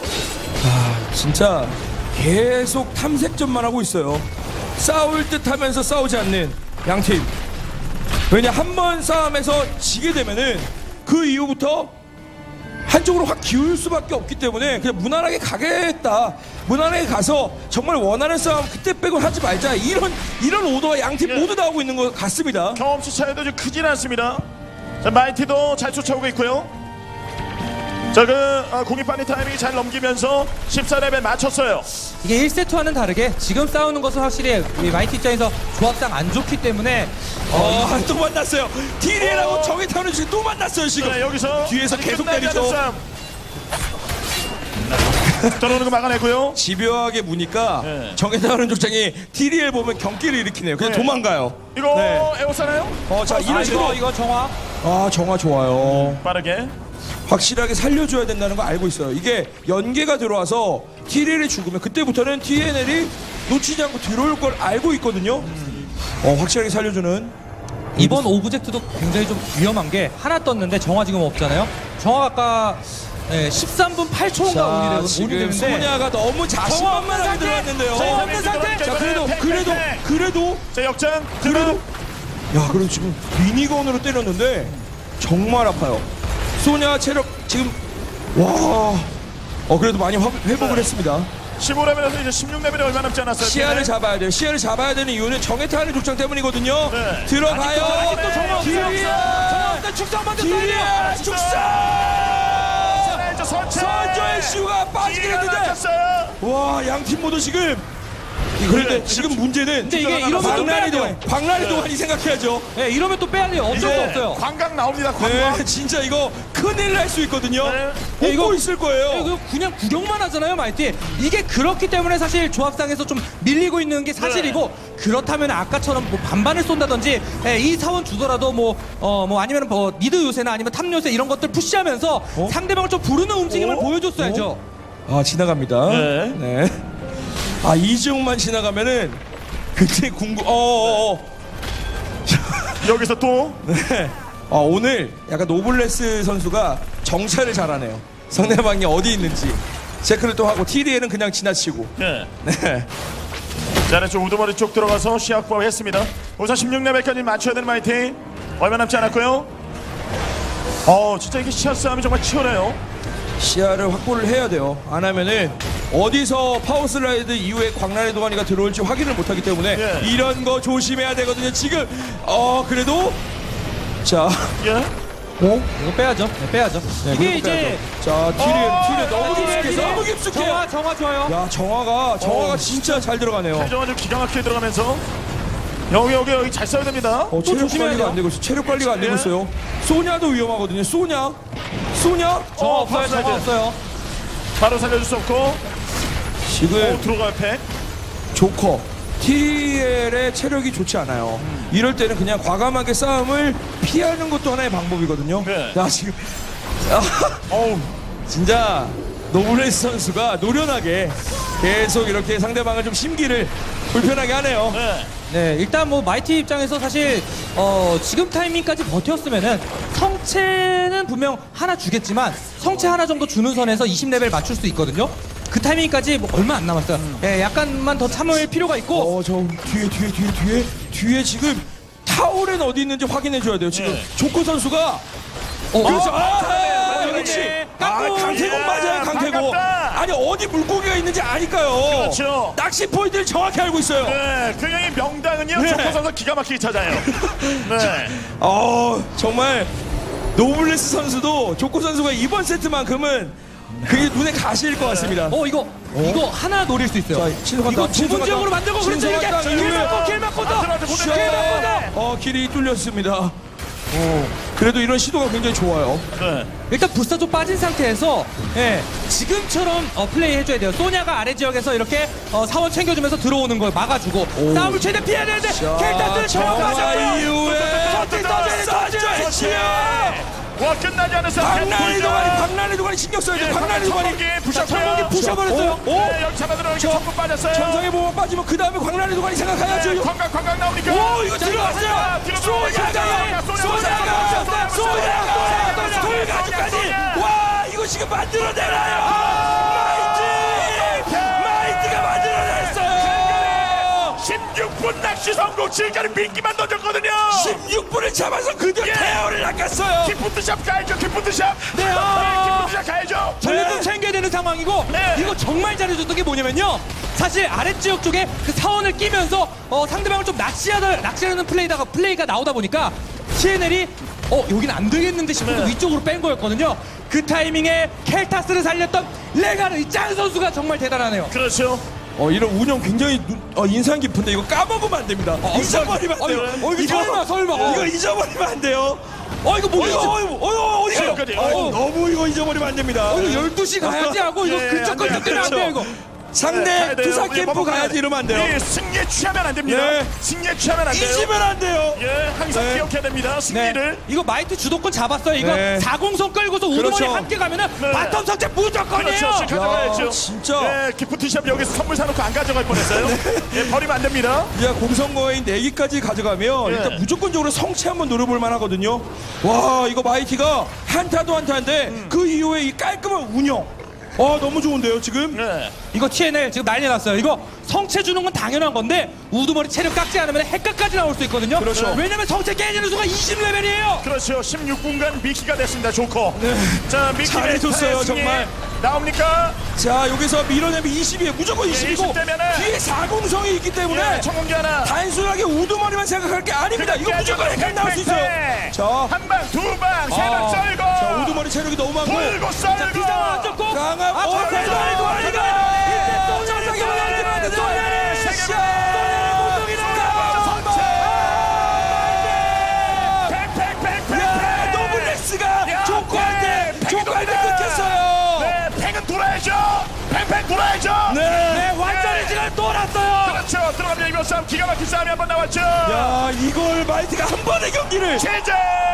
진짜 계속 탐색전만 하고 있어요. 싸울 듯 하면서 싸우지 않는 양팀. 왜냐, 한 번 싸움에서 지게 되면은 그 이후부터 한쪽으로 확 기울 수밖에 없기 때문에 그냥 무난하게 가겠다. 무난하게 가서 정말 원하는 싸움 그때 빼고 하지 말자. 이런 오더가 양팀 예. 모두 나오고 있는 것 같습니다. 경험치 차이도 좀 크진 않습니다. 자, 마이티도 잘 쫓아오고 있고요. 자, 공이 빠진 타이밍이 잘 넘기면서 14레벨 맞췄어요. 이게 1세트와는 다르게 지금 싸우는 것은 확실히 이 마이티 입장에서 조합상 안 좋기 때문에 또 만났어요. TDL하고 정해 타는 지금 또 만났어요 지금. 네, 여기서 뒤에서 아직 계속 끝나지 때리죠. 않은 싸움. 들어오는 거 막아내고요. 집요하게 무니까 네. 정해타는 족장이 TDL 보면 경기를 일으키네요. 그냥 네. 도망가요. 이거 네. 에어사나요? 자, 이런 식으로 이거 정화. 정화 좋아요. 빠르게. 확실하게 살려줘야 된다는 거 알고 있어요. 이게 연계가 들어와서 TDL이 죽으면 그때부터는 TNL이 놓치지 않고 들어올 걸 알고 있거든요. 확실하게 살려주는. 이번 오브젝트도 굉장히 좀 위험한 게 하나 떴는데 정화 지금 없잖아요. 정화가 아까 13분 8초인가 지금 올리는데 소냐가 너무 자신만만하게 들어왔는데요. 정화 없는 상태. 자, 그래도 자, 역장. 그래도 그래도 지금 미니건으로 때렸는데 정말 아파요. 소냐 체력 지금 그래도 많이 회복을 했습니다. 15레벨에서 이제 16레벨이 얼마 남지 않았어요. 시야를 TNL. 잡아야 돼요. 시야를 잡아야 되는 이유는 정해타는 족장 때문이거든요. 네. 들어가요. 아직도 정화 없어요. 뒤에 정화 없다. 축성 먼저 써야 돼요. 축사. 자, 선체. 선조의 슈가 빠지긴 했는데 양팀 모두 지금 그런데 지금 문제는 근데 이게 이러면 또 빼야 돼요. 광란의 도관이 생각해야죠. 네, 이러면 또 빼야 돼요. 어쩔 수 이제 없어요. 관광 나옵니다. 관광. 네, 진짜 이거 큰일 날 수 있거든요. 네. 웃고 있을 거예요. 이거 그냥 구경만 하잖아요, 마이티. 이게 그렇기 때문에 사실 조합상에서 좀 밀리고 있는 게 사실이고 그렇다면 아까처럼 뭐 반반을 쏜다든지 이 사원 주더라도 뭐 아니면 뭐 미드 요새나 아니면 탑 요새 이런 것들 푸시하면서 상대방을 좀 부르는 움직임을 보여줬어야죠. 지나갑니다. 네. 이지용만 지나가면은 그때 여기서 또 오늘 약간 노블레스 선수가 정찰을 잘하네요. 상대방이 어디 있는지 체크를 또 하고 TDL은 그냥 지나치고. 네. 네. 자, 아래쪽 우두머리 쪽 들어가서 시야 확보했습니다. 우선 16레벨까지 맞춰야 되는 마이팅. 얼마 남지 않았고요. 진짜 이게 시야 싸움이 정말 치열해요. 시야를 확보를 해야 돼요. 안 하면은 어디서 파워슬라이드 이후에 광란의 도가니가 들어올지 확인을 못하기 때문에 예. 이런 거 조심해야 되거든요. 지금 그래도 자 예. 이거 빼야죠. 네, 빼야죠. 이게 이제 자 TDL 너무 깊숙해서 TDL. 너무 깊숙해요. 정화 좋아요. 야 정화가 진짜 잘 들어가네요. 정화 좀 기가 막히게 들어가면서 여기 잘 써야 됩니다. 체력 조심해야 관리가 돼요. 안 되고 있어요. 체력 관리가 안 되고 예. 있어요. 소냐도 위험하거든요. 소냐 정화 없어요. 정화 없어요. 바로 살려줄 수 없고. 지금 들어가요 팩. 조커 TL의 체력이 좋지 않아요. 이럴 때는 그냥 과감하게 싸움을 피하는 것도 하나의 방법이거든요. 네. 자 지금 어우. 진짜 노블레스 선수가 노련하게 계속 이렇게 상대방을 좀 심기를 불편하게 하네요. 네. 네, 일단 뭐 마이티 입장에서 사실 지금 타이밍까지 버텼으면은 성체는 분명 하나 주겠지만 성체 하나 정도 주는 선에서 20레벨 맞출 수 있거든요. 그 타이밍까지 뭐 얼마 안 남았어요. 예, 약간만 더 참을 필요가 있고. 저 뒤에 지금 타오렌 어디 있는지 확인해 줘야 돼요. 지금 네. 조커 선수가 그렇죠. 잘하네요. 역시. 깎고. 강태공 맞아요, 강태공. 반갑다. 아니, 어디 물고기가 있는지 아니까요. 그렇죠. 낚시 포인트를 정확히 알고 있어요. 네, 그 형의 명당은요. 네. 조커 선수 기가 막히게 찾아요. 네. 정말 노블레스 선수도 조코 선수가 이번 세트만큼은 그게 눈에 가시일 것 같습니다. 이거 하나 노릴 수 있어요. 이거 좁은 지역으로 만들고 그렇죠. 이렇게 길 막고 더. 길이 뚫렸습니다. 그래도 이런 시도가 굉장히 좋아요. 네. 일단 부스터 좀 빠진 상태에서 지금처럼 플레이 해줘야 돼요. 소냐가 아래 지역에서 이렇게 사원 챙겨주면서 들어오는 걸 막아주고 싸움을 최대 피해야 되는데 켈타스를 처음 맞았고요. 이후에 와, 끝나지 않은 박난이 도관이 신경 써야 돼요. 박난이 도관이 청공기 부셔버렸어요. 네, 여기 잡아들어가니까 전부 빠졌어요. 전성의 보호막 빠지면 그 다음에 광란이 도관이 생각해야죠. 네, 관광 나오니까. 오, 이거 들어갔어요. 소냐가 돌가지까지. 와, 이거 지금 만들어내나요. 마이티가 만들어냈어요. 16분 낚시 성공. 지금까지 미끼만 던졌거든요. 16분을 잡아서 그대로 태어를 낚았어요. 기프트샵 가야죠. 기프트샵. 네, 기프트샵 가야죠. 전력금 챙겨야 되는 상황이고 네. 이거 정말 잘해줬던 게 뭐냐면요. 사실 아랫지역 쪽에 그 사원을 끼면서 상대방을 좀 낚시하는 플레이가 나오다 보니까 TNL이 여긴 안 되겠는데 싶어서 네. 위쪽으로 뺀 거였거든요. 그 타이밍에 켈타스를 살렸던 레가르 이 짱 선수가 정말 대단하네요. 그렇죠. 이런 운영 굉장히 인상 깊은데 이거 까먹으면 안 됩니다. 잊어버리면 안 돼요. 이거 설마. 이거 잊어버리면 안 돼요. 이거 뭐야? 지금까지. 너무 이거 잊어버리면 안 됩니다. 이거 12시 가야지 하고 이거 예, 근처 안 돼요. 건너 때문에 안 돼요 이거. 상대 투사 캠프 가야지 이러면 안 돼요. 네, 승리에 취하면 안 됩니다. 네. 승리에 취하면 안 돼요. 잊으면 안 돼요. 예, 항상 네. 기억해야 됩니다. 승리를. 이거 마이트 주도권 잡았어요. 이거 네. 4공선 끌고서 우두머리 그렇죠. 함께 가면은 네. 바텀 선제 무조건이에요. 그렇죠. 가져가야죠. 야, 진짜. 네, 기프트샵 여기서 선물 사놓고 안 가져갈 뻔했어요. 예, 버리면 안 됩니다. 야, 공성거인 4기까지 가져가면 네. 일단 무조건적으로 성취 한번 노려볼 만하거든요. 와, 이거 마이티가 한타도 한타인데 그 이후에 이 깔끔한 운영. 너무 좋은데요, 지금? 네. 이거 TNL 지금 난리 났어요. 이거 성체 주는 건 당연한 건데 우두머리 체력 깎지 않으면 핵각까지 나올 수 있거든요. 그렇죠. 왜냐면 성체 깨지는 수가 20레벨이에요. 그렇죠. 16분간 미키가 됐습니다. 조커. 자, 미키 잘해줬어요, 정말. 나옵니까? 자, 여기서 밀어내면 20이에요. 무조건 20이고 20 되면은 뒤에 4공성이 있기 때문에 예, 청공기 하나. 단순하게 우두머리만 생각할 게 아닙니다. 이거 무조건 핵각 나올 수 있어요. 자, 한 방, 두 방, 세 방 썰고. 자, 우두머리 체력이 너무 많고 돌고 썰고. 비상을 안 줬고 강한 전멸이 도와리가 소년이 올라가는데 노블레스가 조커한테 끊겼어요. 네, 팽은 돌아야죠. 팽 돌아야죠. 네, 완전히 지금 돌았어요. 그렇죠. 들어가면 이번 싸움 기가 막힌 싸움이 한 번 나왔죠. 야, 이걸 마이트가 한 번의 경기를 제재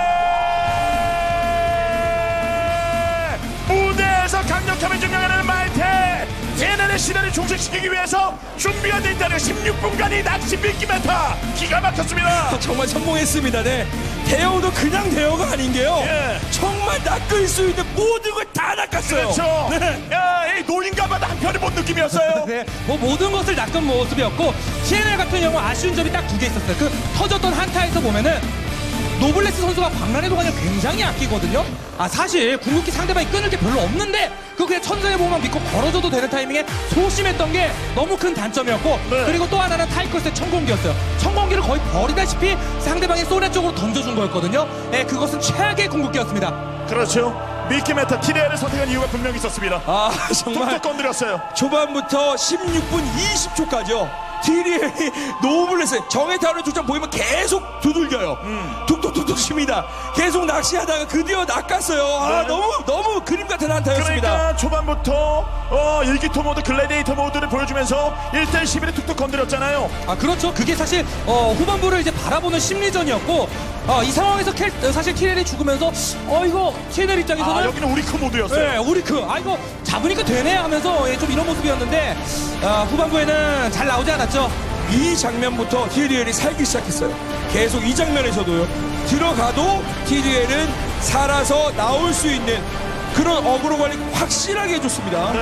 무대에서 강력함을 증명하는 마이테 TNL의 시대를 종식시키기 위해서 준비가 돼 있다는 16분간의 낚시 미끼 메타 기가 막혔습니다. 정말 성공했습니다. 네. 대여도 그냥 대여가 아닌 게요. 예. 정말 낚을 수 있는 모든 걸 다 낚았어요. 그렇죠. 네. 야, 이 노인가마다 한편을 본 느낌이었어요. 네, 모든 것을 낚은 모습이었고 TNL 같은 경우 아쉬운 점이 딱 두 개 있었어요. 그 터졌던 한타에서 보면은 노블레스 선수가 박란의 도관을 굉장히 아끼거든요. 사실 궁극기 상대방이 끊을 게 별로 없는데 그거 그냥 천상의 보호막 믿고 걸어줘도 되는 타이밍에 소심했던 게 너무 큰 단점이었고 네. 그리고 또 하나는 타이커스의 청공기였어요. 청공기를 거의 버리다시피 상대방의 소냐 쪽으로 던져준 거였거든요. 네, 그것은 최악의 궁극기였습니다. 그렇죠. 미끼 메타 TNL을 선택한 이유가 분명히 있었습니다. 정말 툭툭 건드렸어요. 초반부터 16분 20초까지요. TNL이 노블레스 정해타운의 족장 보이면 계속 두들겨요. 툭툭툭툭 칩니다. 계속 낚시하다가 드디어 낚았어요. 네. 너무 그림 같은 한타였습니다. 그러니까 초반부터 일기토 모드, 글래디에이터 모드를 보여주면서 1대 11에 툭툭 건드렸잖아요. 그렇죠. 그게 사실 후반부를 이제 바라보는 심리전이었고 이 상황에서 사실 TNL이 죽으면서 이거 TNL 입장에서는 여기는 우리크 모드였어요. 네, 우리크 이거 잡으니까 되네 하면서 좀 이런 모습이었는데 후반부에는 잘 나오지 않았죠. 이 장면부터 TDL이 살기 시작했어요. 계속 이 장면에서도요. 들어가도 TDL은 살아서 나올 수 있는 그런 어그로 관리 확실하게 해줬습니다. 네.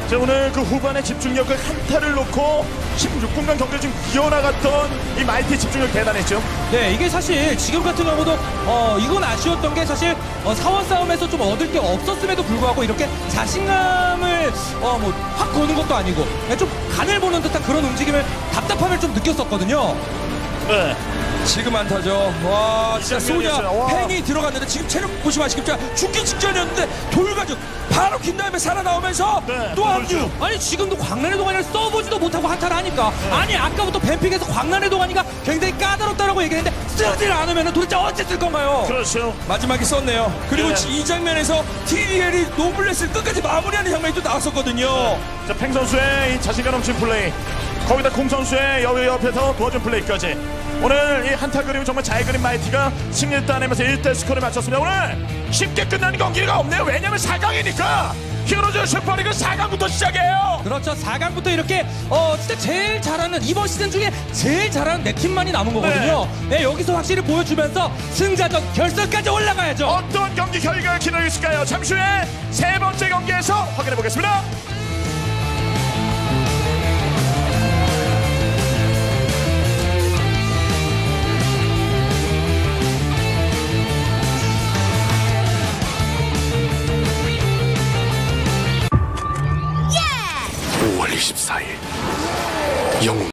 자, 오늘 그 후반에 집중력을 한타를 놓고 16분간 경기를 좀 이어나갔던 이 마이티 집중력 대단했죠. 네, 이게 사실 지금 같은 경우도 이건 아쉬웠던 게 사실 사원 싸움에서 좀 얻을 게 없었음에도 불구하고 이렇게 자신감을 확 거는 것도 아니고 좀 간을 보는 듯한 그런 움직임을 답답함을 좀 느꼈었거든요. 네. 지금 안타죠. 와, 진짜 장면이었어요. 소냐 와. 팽이 들어갔는데 지금 체력 보시면 아시겠죠? 죽기 직전이었는데 돌가죽 바로 긴 다음에 살아나오면서 네, 또 한 주. 아니 지금도 광란의 동안을 써보지도 못하고 한타를 하니까 아니 아까부터 뱀픽에서 광란의 동안이가 굉장히 까다롭다라고 얘기했는데 쓰질 않으면 도대체 어째 쓸 건가요? 그렇죠. 마지막에 썼네요. 그리고 네. 이 장면에서 TDL이 노블레스를 끝까지 마무리하는 장면이 또 나왔었거든요. 자, 팽 선수의 이 자신감 넘치는 플레이, 거기다 콩 선수의 옆에서 도와준 플레이까지. 오늘 이 한타 그림을 정말 잘 그린 마이티가 승리를 따내면서 1대 스코어를 맞췄습니다. 오늘 쉽게 끝나는 경기가 없네요. 왜냐면 4강이니까. 히어로즈 슈퍼리그 4강부터 시작해요. 그렇죠. 4강부터 이렇게 진짜 제일 잘하는 이번 시즌 중에 제일 잘하는 네 팀만이 남은 거거든요. 네, 여기서 확실히 보여주면서 승자전 결승까지 올라가야죠. 어떤 경기 결과가 기다리고 있을까요? 잠시 후에 세 번째 경기에서 확인해 보겠습니다. 월 24일 영웅